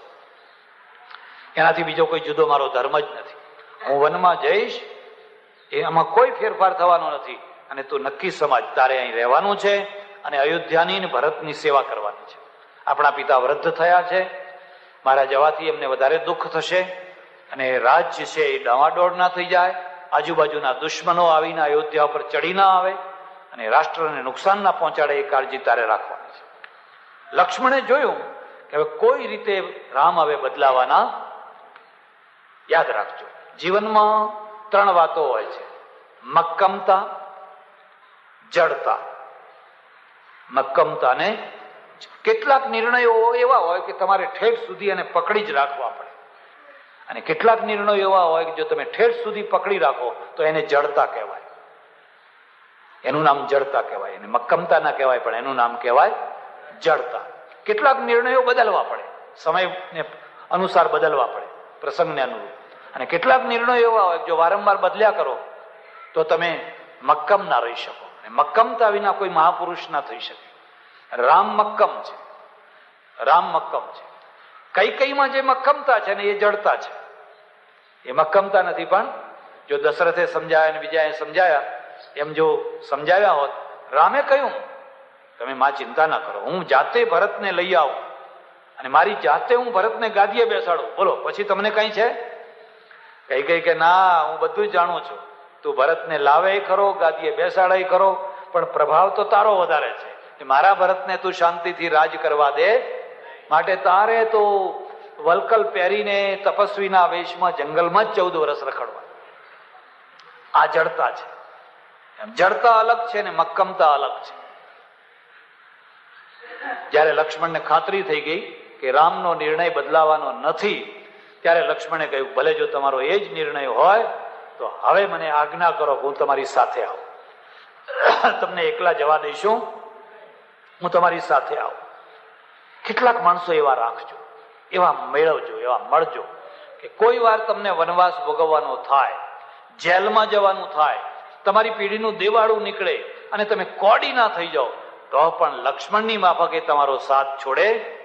એનાથી બીજો કોઈ જુદો મારો ધર્મ જ નથી. હું વનમાં જઈશ એમાં કોઈ ફેરફાર થવાનો નથી, અને તું નક્કી સમજ તારે અહીં રહેવાનું છે અને અયોધ્યાની અને ભરતની સેવા કરવાની છે. આપણા પિતા વૃદ્ધ થયા છે, મારા જવાથી એમને વધારે દુઃખ થશે અને રાજ્ય છે એ ડાવાડોળ ના થઈ જાય, આજુબાજુના દુશ્મનો આવીને અયોધ્યા ઉપર ચડી ના આવે અને રાષ્ટ્રને નુકસાન ના પહોંચાડે એ કાળજી તારે રાખવાની છે. લક્ષ્મણે જોયું કે હવે કોઈ રીતે રામ હવે બદલાવાના. યાદ રાખજો, જીવનમાં 3 વાતો હોય છે: મક્કમતા, જડતા, મક્કમતા ને કેટલાક નિર્ણયો એવા હોય કે તમારે ઠેઠ સુધી એને પકડી જ રાખવા પડે, અને કેટલાક નિર્ણયો એવા હોય કે જો તમે ઠેઠ સુધી પકડી રાખો તો એને જડતા કહેવાય. એનું નામ જડતા કહેવાય, એને મક્કમતા ના કહેવાય, પણ એનું નામ કહેવાય જડતા. કેટલાક નિર્ણયો બદલવા પડે, સમયને અનુસાર બદલવા પડે, પ્રસંગને અનુરૂપ. અને કેટલાક નિર્ણયો એવા હોય જો વારંવાર બદલ્યા કરો તો તમે મક્કમ ના રહી શકો, અને મક્કમતા વિના કોઈ મહાપુરુષ ના થઈ શકે. રામ મક્કમ છે, રામ મક્કમ છે. કઈકઈમાં જે મક્કમતા છે ને એ જડતા છે, એ મક્કમતા નથી. પણ જો દશરથે સમજાયા અને બીજાએ સમજાયા એમ જો સમજાવ્યા હોત, રામે કહ્યું તમે માં ચિંતા ના કરો, હું જાતે ભરતને લઈ આવું અને મારી જાતે હું ભરતને ગાદીએ બેસાડું, બોલો પછી તમને કઈ છે? કઈ કે ના હું બધું જ જાણું છું, તું ભરતને લાવે ખરો, ગાદીએ બેસાડાય ખરો, પણ પ્રભાવ તો તારો વધારે છે, મારા ભરતને તું શાંતિથી રાજ કરવા દે, માટે તારે તો વલકલ પહેરીને તપસ્વીના વેશમાં જંગલમાં જ 14 વર્ષ રખડવા. આ જડતા છે. જડતા અલગ છે ને મક્કમતા અલગ છે. જયારે લક્ષ્મણને ખાતરી થઈ ગઈ કે રામનો નિર્ણય બદલાવાનો નથી, ત્યારે લક્ષ્મણે કહ્યું ભલે જો તમારો એ જ નિર્ણય હોય તો હવે મને આજ્ઞા કરો, હું તમારી સાથે આવું, તમને એકલા જવા દઈશું, હું તમારી સાથે આવું. કેટલાક માણસો એવા રાખજો, એવા મેળવજો, એવા મળજો કે કોઈ વાર તમને વનવાસ ભોગવવાનો થાય, જેલમાં જવાનું થાય, તમારી પેઢીનું દેવાળું નીકળે અને તમે કોડી ના થઈ જાઓ, તો પણ લક્ષ્મણની માફકે તમારો સાથ છોડે.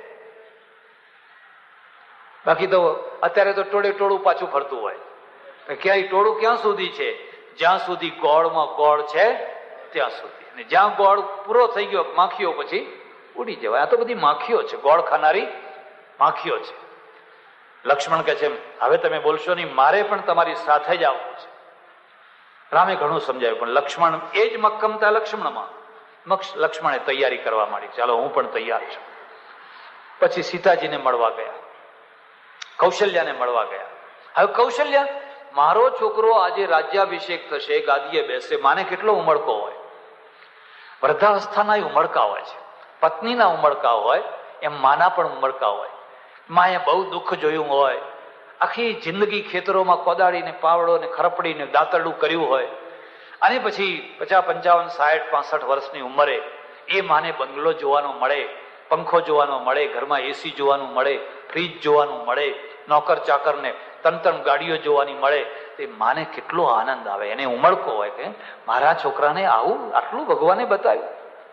બાકી તો અત્યારે તો ટોળે ટોળું પાછું ફરતું હોય. ક્યાંય ટોળું ક્યાં સુધી છે? જ્યાં સુધી ગોળમાં ગોળ છે ત્યાં સુધી, અને જ્યાં ગોળ પૂરો થઈ ગયો માખીઓ પછી ઉડી જવાય. આ તો બધી માખીઓ છે, ગોળ ખાનારી માખીઓ છે. લક્ષ્મણ કહે છે હવે તમે બોલશો નહીં, મારે પણ તમારી સાથે જ આવવું છે. રામે ઘણું સમજાવ્યું, પણ લક્ષ્મણ એ જ મક્કમતા લક્ષ્મણમાં. લક્ષ્મણે તૈયારી કરવા માંડી, ચાલો હું પણ તૈયાર છું. પછી સીતાજીને મળવા ગયા, કૌશલ્યાને મળવા ગયા. હવે કૌશલ્યા, મારો છોકરો આજે રાજ્યાભિષેક થશે, ગાદીએ બેસે, માને કેટલો ઉમળકો હોય. વૃદ્ધાવસ્થાના ઉમળકા હોય છે, પત્નીના ઉમળકા હોય, એમ માના પણ ઉમળકા હોય. માએ બહુ દુઃખ જોયું હોય, આખી જિંદગી ખેતરોમાં કોદાળીને પાવડો ને ખરપડીને દાંતરડું કર્યું હોય, અને પછી 50, 55, 60, 65 વર્ષની ઉંમરે એ માને બંગલો જોવાનો મળે, પંખો જોવાનો મળે, ઘરમાં એસી જોવાનું મળે, ફ્રીજ જોવાનું મળે, નોકર ચાકરને 3 ગાડીઓ જોવાની મળે, તે માને કેટલો આનંદ આવે. એને ઉમળકો હોય કે મારા છોકરાને આવું આટલું ભગવાને બતાવ્યું.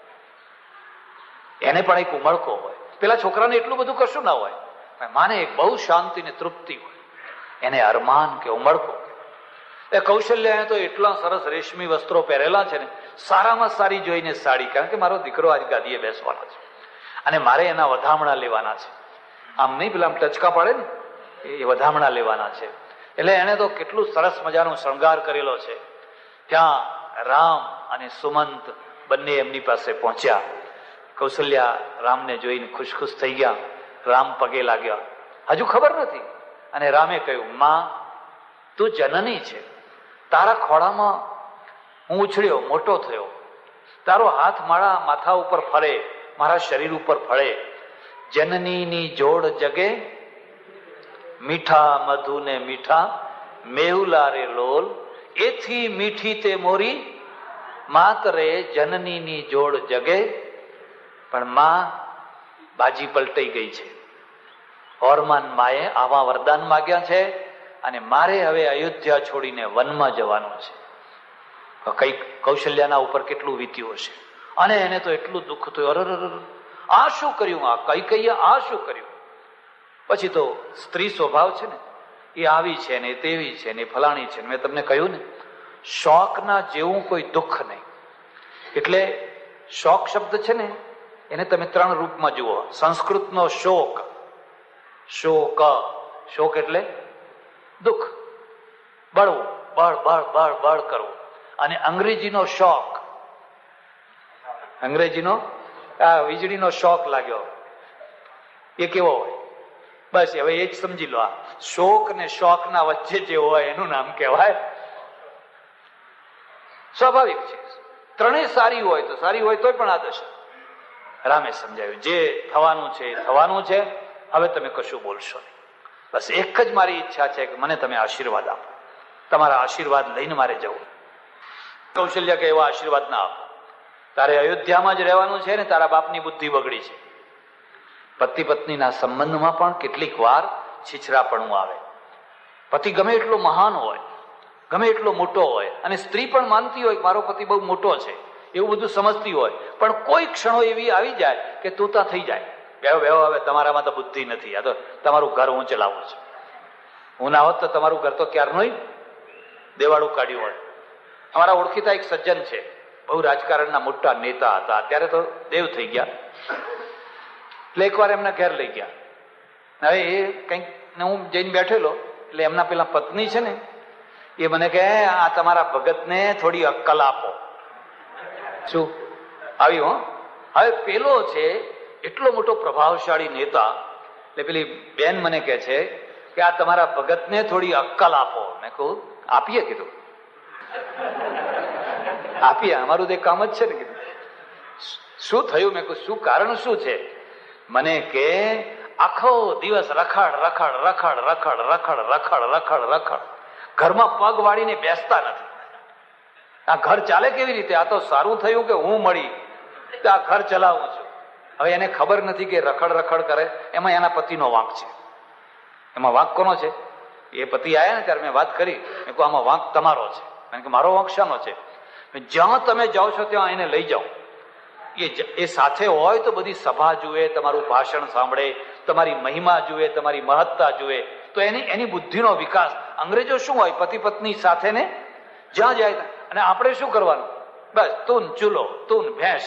એને પણ એક ઉમળકો હોય. પેલા છોકરાને એટલું બધું કશું ના હોય, માને એક બહુ શાંતિ ને તૃપ્તિ હોય, એને અરમાન કે ઉમળકો. એ કૌશલ્યાએ તો એટલા સરસ રેશમી વસ્ત્રો પહેરેલા છે ને, સારામાં સારી જોઈને સાડી, કારણ કે મારો દીકરો આજ ગાદીએ બેસવાનો છે અને મારે એના વધામણા લેવાના છે. આમ નહીં, પેલા આમ ટચકા પાડે ને એ વધામણા લેવાના છે. એટલે એને તો કેટલું સરસ મજાનો શણગાર કરેલો છે. ત્યાં રામ અને સુમંત બંને એમની પાસે પહોંચ્યા. કૌશલ્યા રામને જોઈને ખુશ ખુશ થઈ ગયા. રામ પગે લાગ્યા. હજુ ખબર નથી. અને રામે કહ્યું, માં, તું જનની છે. તારા ખોળામાં હું ઉછળ્યો, મોટો થયો. તારો હાથ મારા માથા ઉપર ફરે, મારા શરીર ઉપર ફળે. જનનીની જોડ જગે, મીઠા મધુ ને મીઠા, મેહુલા રે લોલ, એથી મીઠી તે મોરી, માતરે જનનીની જોડ જગે. પણ માં બાજી પલટાઈ ગઈ છે. ઓરમાન માએ આવા વરદાન માગ્યા છે અને મારે હવે અયોધ્યા છોડીને વનમાં જવાનું છે. કઈ કૌશલ્યાના ઉપર કેટલું વીત્યું હશે. અને એને તો એટલું દુઃખ થયું, અરર, આ શું કર્યું, આ કઈ કહીએ આ શું કર્યું. પછી તો સ્ત્રી સ્વભાવ છે ને, એ આવી છે ને તેવી છે ને ફલાણી છે. મેં તમને કહ્યું ને, શોકના જેવું કોઈ દુઃખ નહીં. એટલે શોક શબ્દ છે ને, એને તમે 3 રૂપમાં જુઓ. સંસ્કૃતનો શોક, શોક, શોક એટલે દુઃખ, બળવું, બળ બળ બળ બળ કરવું. અને અંગ્રેજીનો શોક, અંગ્રેજીનો આ વીજળીનો શોક લાગ્યો, એ કેવો હોય? બસ હવે એ જ સમજી લો. આ શોક ને શોક ના વચ્ચે જે હોય એનું નામ કહેવાય. સ્વાભાવિક છે. ત્રણેય સારી હોય તો સારી હોય તોય પણ આ દશા. રામે સમજાવ્યું, જે થવાનું છે એ થવાનું છે. હવે તમે કશું બોલશો નહીં. બસ એક જ મારી ઈચ્છા છે કે મને તમે આશીર્વાદ આપો. તમારા આશીર્વાદ લઈને મારે જવું. કૌશલ્ય કે એવા આશીર્વાદ ના આપો. તારે અયોધ્યામાં જ રહેવાનું છે ને તારા બાપની બુદ્ધિ બગડી છે. પતિ પત્નીના સંબંધમાં પણ કેટલીક વાર છીછરાપણું આવે. પતિ ગમે એટલો મહાન હોય, ગમે એટલો મોટો હોય, અને સ્ત્રી પણ માનતી હોય કે મારો પતિ બહુ મોટો છે, એવું બધું સમજતી હોય, પણ કોઈ ક્ષણો એવી આવી જાય કે તૂતા થઈ જાય. બેહો બેહો, હવે તમારામાં તો બુદ્ધિ નથી, આ તો તમારું ઘર હું ચલાવું છું. હું ના હોત તો તમારું ઘર તો ક્યારનું દેવાળું કાઢ્યું હોય. અમારા ઓળખીતા એક સજ્જન છે, બહુ રાજકારણના મોટા નેતા હતા, અત્યારે તો દેવ થઈ ગયા. એટલે એકવાર એમના ઘેર લઈ ગયા. હવે એ કંઈક હું જઈને બેઠેલો, એટલે એમના પેલા પત્ની છે ને, એ મને કહે, આ તમારા ભગતને થોડી અક્કલ આપો. શું આવ્યું? હવે પેલો છે એટલો મોટો પ્રભાવશાળી નેતા, એટલે પેલી બેન મને કહે છે કે આ તમારા ભગતને થોડી અક્કલ આપો. મેં કહું આપીએ. કીધું આપીએ, અમારું તો કામ જ છે ને. કીધું શું થયું? મેં કહું શું કારણ શું છે? મને કે આખો દિવસ રખડ રખડ રખડ રખડ રખડ રખડ રખડ રખડ, ઘરમાં પગ વાળીને બેસતા નથી. આ ઘર ચાલે કેવી રીતે? આ તો સારું થયું કે હું મળી, આ ઘર ચલાવું છું. હવે એને ખબર નથી કે રખડ રખડ કરે એમાં એના પતિનો વાંક છે. એમાં વાંક કોનો છે? એ પતિ આવ્યા ને ત્યારે મેં વાત કરી, મેં કહું આમાં વાંક તમારો છે. કારણ કે મારો વાંક શાનો છે? જ્યાં તમે જાઓ છો ત્યાં એને લઈ જાઓ. એ સાથે હોય તો બધી સભા જુએ, તમારું ભાષણ સાંભળે, તમારી મહિમા જુએ, તમારી મહત્તા જુએ, તો એની બુદ્ધિનો વિકાસ. અંગ્રેજો શું હોય? પતિ પત્ની સાથે ને જ્યાં જાય. અને આપણે શું કરવાનું? બસ તું ચૂલો, તું ભેંસ,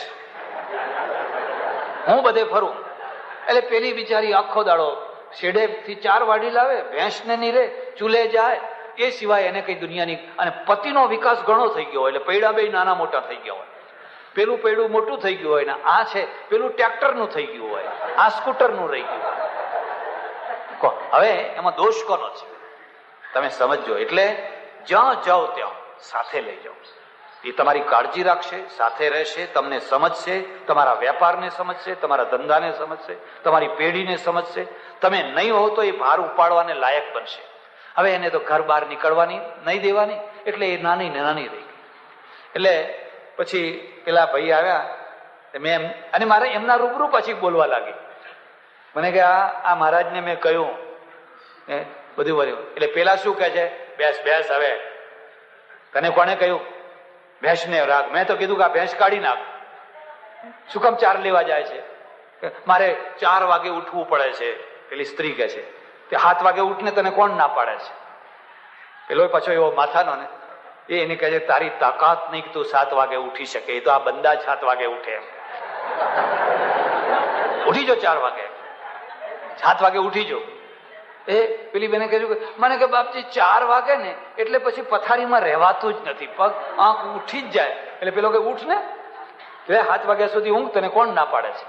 હું બધે ફરું. એટલે પેલી બિચારી આખો દાડો શેડે થી 4 વાડી લાવે, ભેંસને નહીં રે, ચૂલે જાય, એ સિવાય એને કઈ દુનિયાની. અને પતિનો વિકાસ ઘણો થઈ ગયો હોય, એટલે પૈડા બે નાના મોટા થઈ ગયા હોય. પેલું પૈડું મોટું થઈ ગયું હોય ને આ છે પેલું ટ્રેક્ટરનું થઈ ગયું હોય, આ સ્કૂટરનું રહી ગયું હોય. હવે એમાં દોષ કોનો છે? તમે સમજો. એટલે જ્યાં જાઓ ત્યાં સાથે લઈ જાઓ. એ તમારી કાળજી રાખશે, સાથે રહેશે, તમને સમજશે, તમારા વેપારને સમજશે, તમારા ધંધાને સમજશે, તમારી પેઢીને સમજશે. તમે નહીં હો તો એ ભાર ઉપાડવાને લાયક બનશે. હવે એને તો ઘર બહાર નીકળવાની નહીં દેવાની, એટલે એ નાની ને નાની રહી ગઈ. એટલે પછી પેલા ભાઈ આવ્યા, મેં અને મારે એમના રૂબરૂ પછી બોલવા લાગી. મને કે આ મહારાજને મેં કહ્યું બધું વર્યું. એટલે પેલા શું કહે છે? બેસ બેસ, હવે તને કોને કહ્યું ભેંસને રાખ? મેં તો કીધું કે આ ભેંસ કાઢી નાખ. શું કામ 4 લેવા જાય છે? મારે 4 વાગે ઉઠવું પડે છે. પેલી સ્ત્રી કહે છે કે 7 વાગે ઉઠને તને કોણ ના પાડે છે? પેલો પાછો એવો માથાનો ને, એને કહે છે તારી તાકાત નહીં કે તું 7 વાગે ઉઠી શકે. એ તો આ બંદા 7 વાગે ઉઠે. એમ ઉઠી જો 4 વાગે, 7 વાગે ઉઠી જો. એ પેલી બેને કહ્યું કે મને કે બાપજી 4 વાગે ને એટલે પછી પથારીમાં રહેવાતું જ નથી, પગ આંખ ઉઠી જ જાય. એટલે પેલો કે ઉઠ ને, 7 વાગ્યા સુધી ઊંઘ, તને કોણ ના પાડે છે?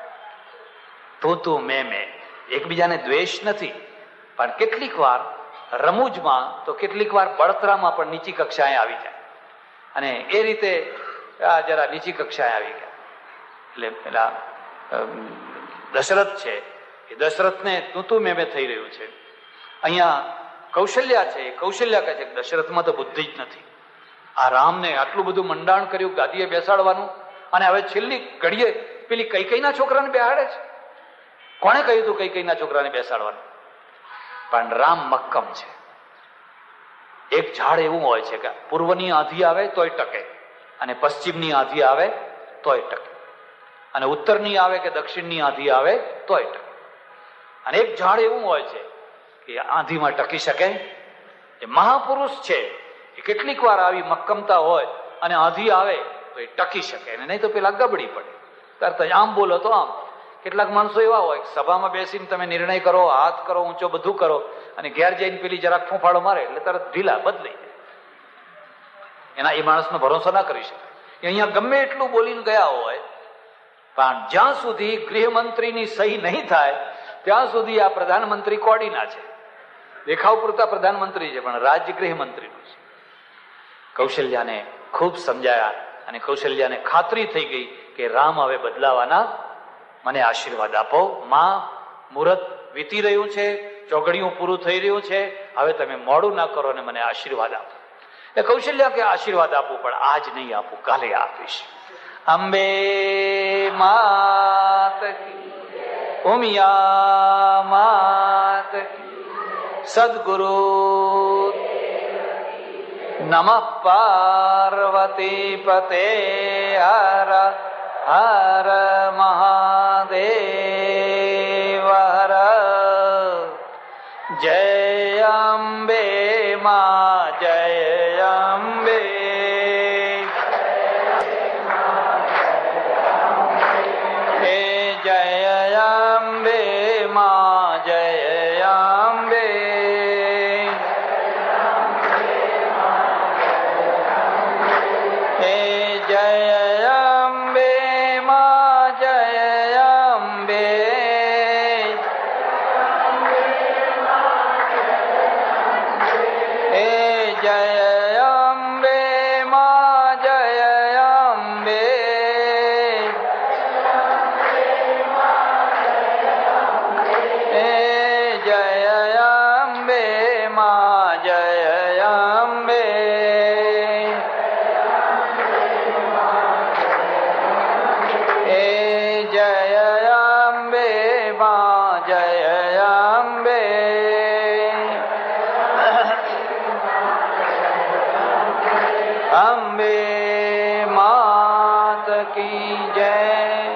તું મેં એકબીજાને દ્વેષ નથી, પણ કેટલીક વાર રમૂજમાં તો કેટલીક વાર બળતરામાં પણ નીચી કક્ષાએ આવી જાય. અને એ રીતે જરા નીચી કક્ષાએ આવી ગયા. એટલે પેલા દશરથ છે, એ દશરથને તું મેં થઈ રહ્યું છે. અહીંયા કૌશલ્યા છે, કૌશલ્યા કહે છે કે દશરથમાં તો બુદ્ધિ જ નથી. આ રામને આટલું બધું મંડાણ કર્યું ગાદીએ બેસાડવાનું, અને હવે છેલ્લી ઘડીએ પેલી કૈકેયીના છોકરાને બેહાડે છે. કોણે કહ્યું તું કૈકેયીના છોકરાને બેસાડવાનું? પણ રામ મક્કમ છે. એક ઝાડ એવું હોય છે કે પૂર્વની આંધી આવે તોય ટકે, અને પશ્ચિમની આંધી આવે તોય ટકે, અને ઉત્તરની આવે કે દક્ષિણની આંધી આવે તોય ટકે. અને એક ઝાડ એવું હોય છે કે આંધીમાં ટકી શકે. એ મહાપુરુષ છે, એ કેટલીક વાર આવી મક્કમતા હોય અને આંધી આવે તો એ ટકી શકે, અને નહીં તો પેલા ગબડી પડે. તરત જ આમ બોલો તો આમ. કેટલાક માણસો એવા હોય સભામાં બેસીને તમે નિર્ણય કરો, હાથ કરો ઊંચો, બધું કરો, અને ઘેર જઈને પેલી જરાક ફૂંફાડો મારે એટલે તરત ઢીલા બદલાઈ જાય. એના એ માણસનો ભરોસો ના કરી શકાય. અહીંયા ગમે એટલું બોલીને ગયા હોય, પણ જ્યાં સુધી ગૃહમંત્રીની સહી નહીં થાય ત્યાં સુધી આ પ્રધાનમંત્રી કોડીના છે. દેખાવ પૂરતા પ્રધાનમંત્રી છે, પણ રાજ્ય ગૃહમંત્રીનું છે. કૌશલ્યાને ખૂબ સમજાયા, અને કૌશલ્યાને ખાતરી થઈ ગઈ કે રામ હવે બદલાવાના, મને આશીર્વાદ આપો. માં, મુહૂર્ત વીતી રહ્યું છે, ચોઘડિયું પૂરું થઈ રહ્યું છે, હવે તમે મોડું ના કરો અને મને આશીર્વાદ આપો. એ કૌશલ્યા કે આશીર્વાદ આપવું, પણ આજ નહીં આપું, કાલે આપીશ. અંબે માત કી, ઉમિયા માત કી, સદગુરુ નમઃ પાર્વતી પતે હર હર મહાદેવ હર. જય અંબે માં, જય અંબે. હે જય અંબે માં, જય અંબે. હે જય અંબે માં, જય અંબે. હે જય અંબે માં, જય અંબે. હે જય અંબે માં, જય અંબે. હે જય અંબે માં, જય અંબે. અંબે માત કી જય.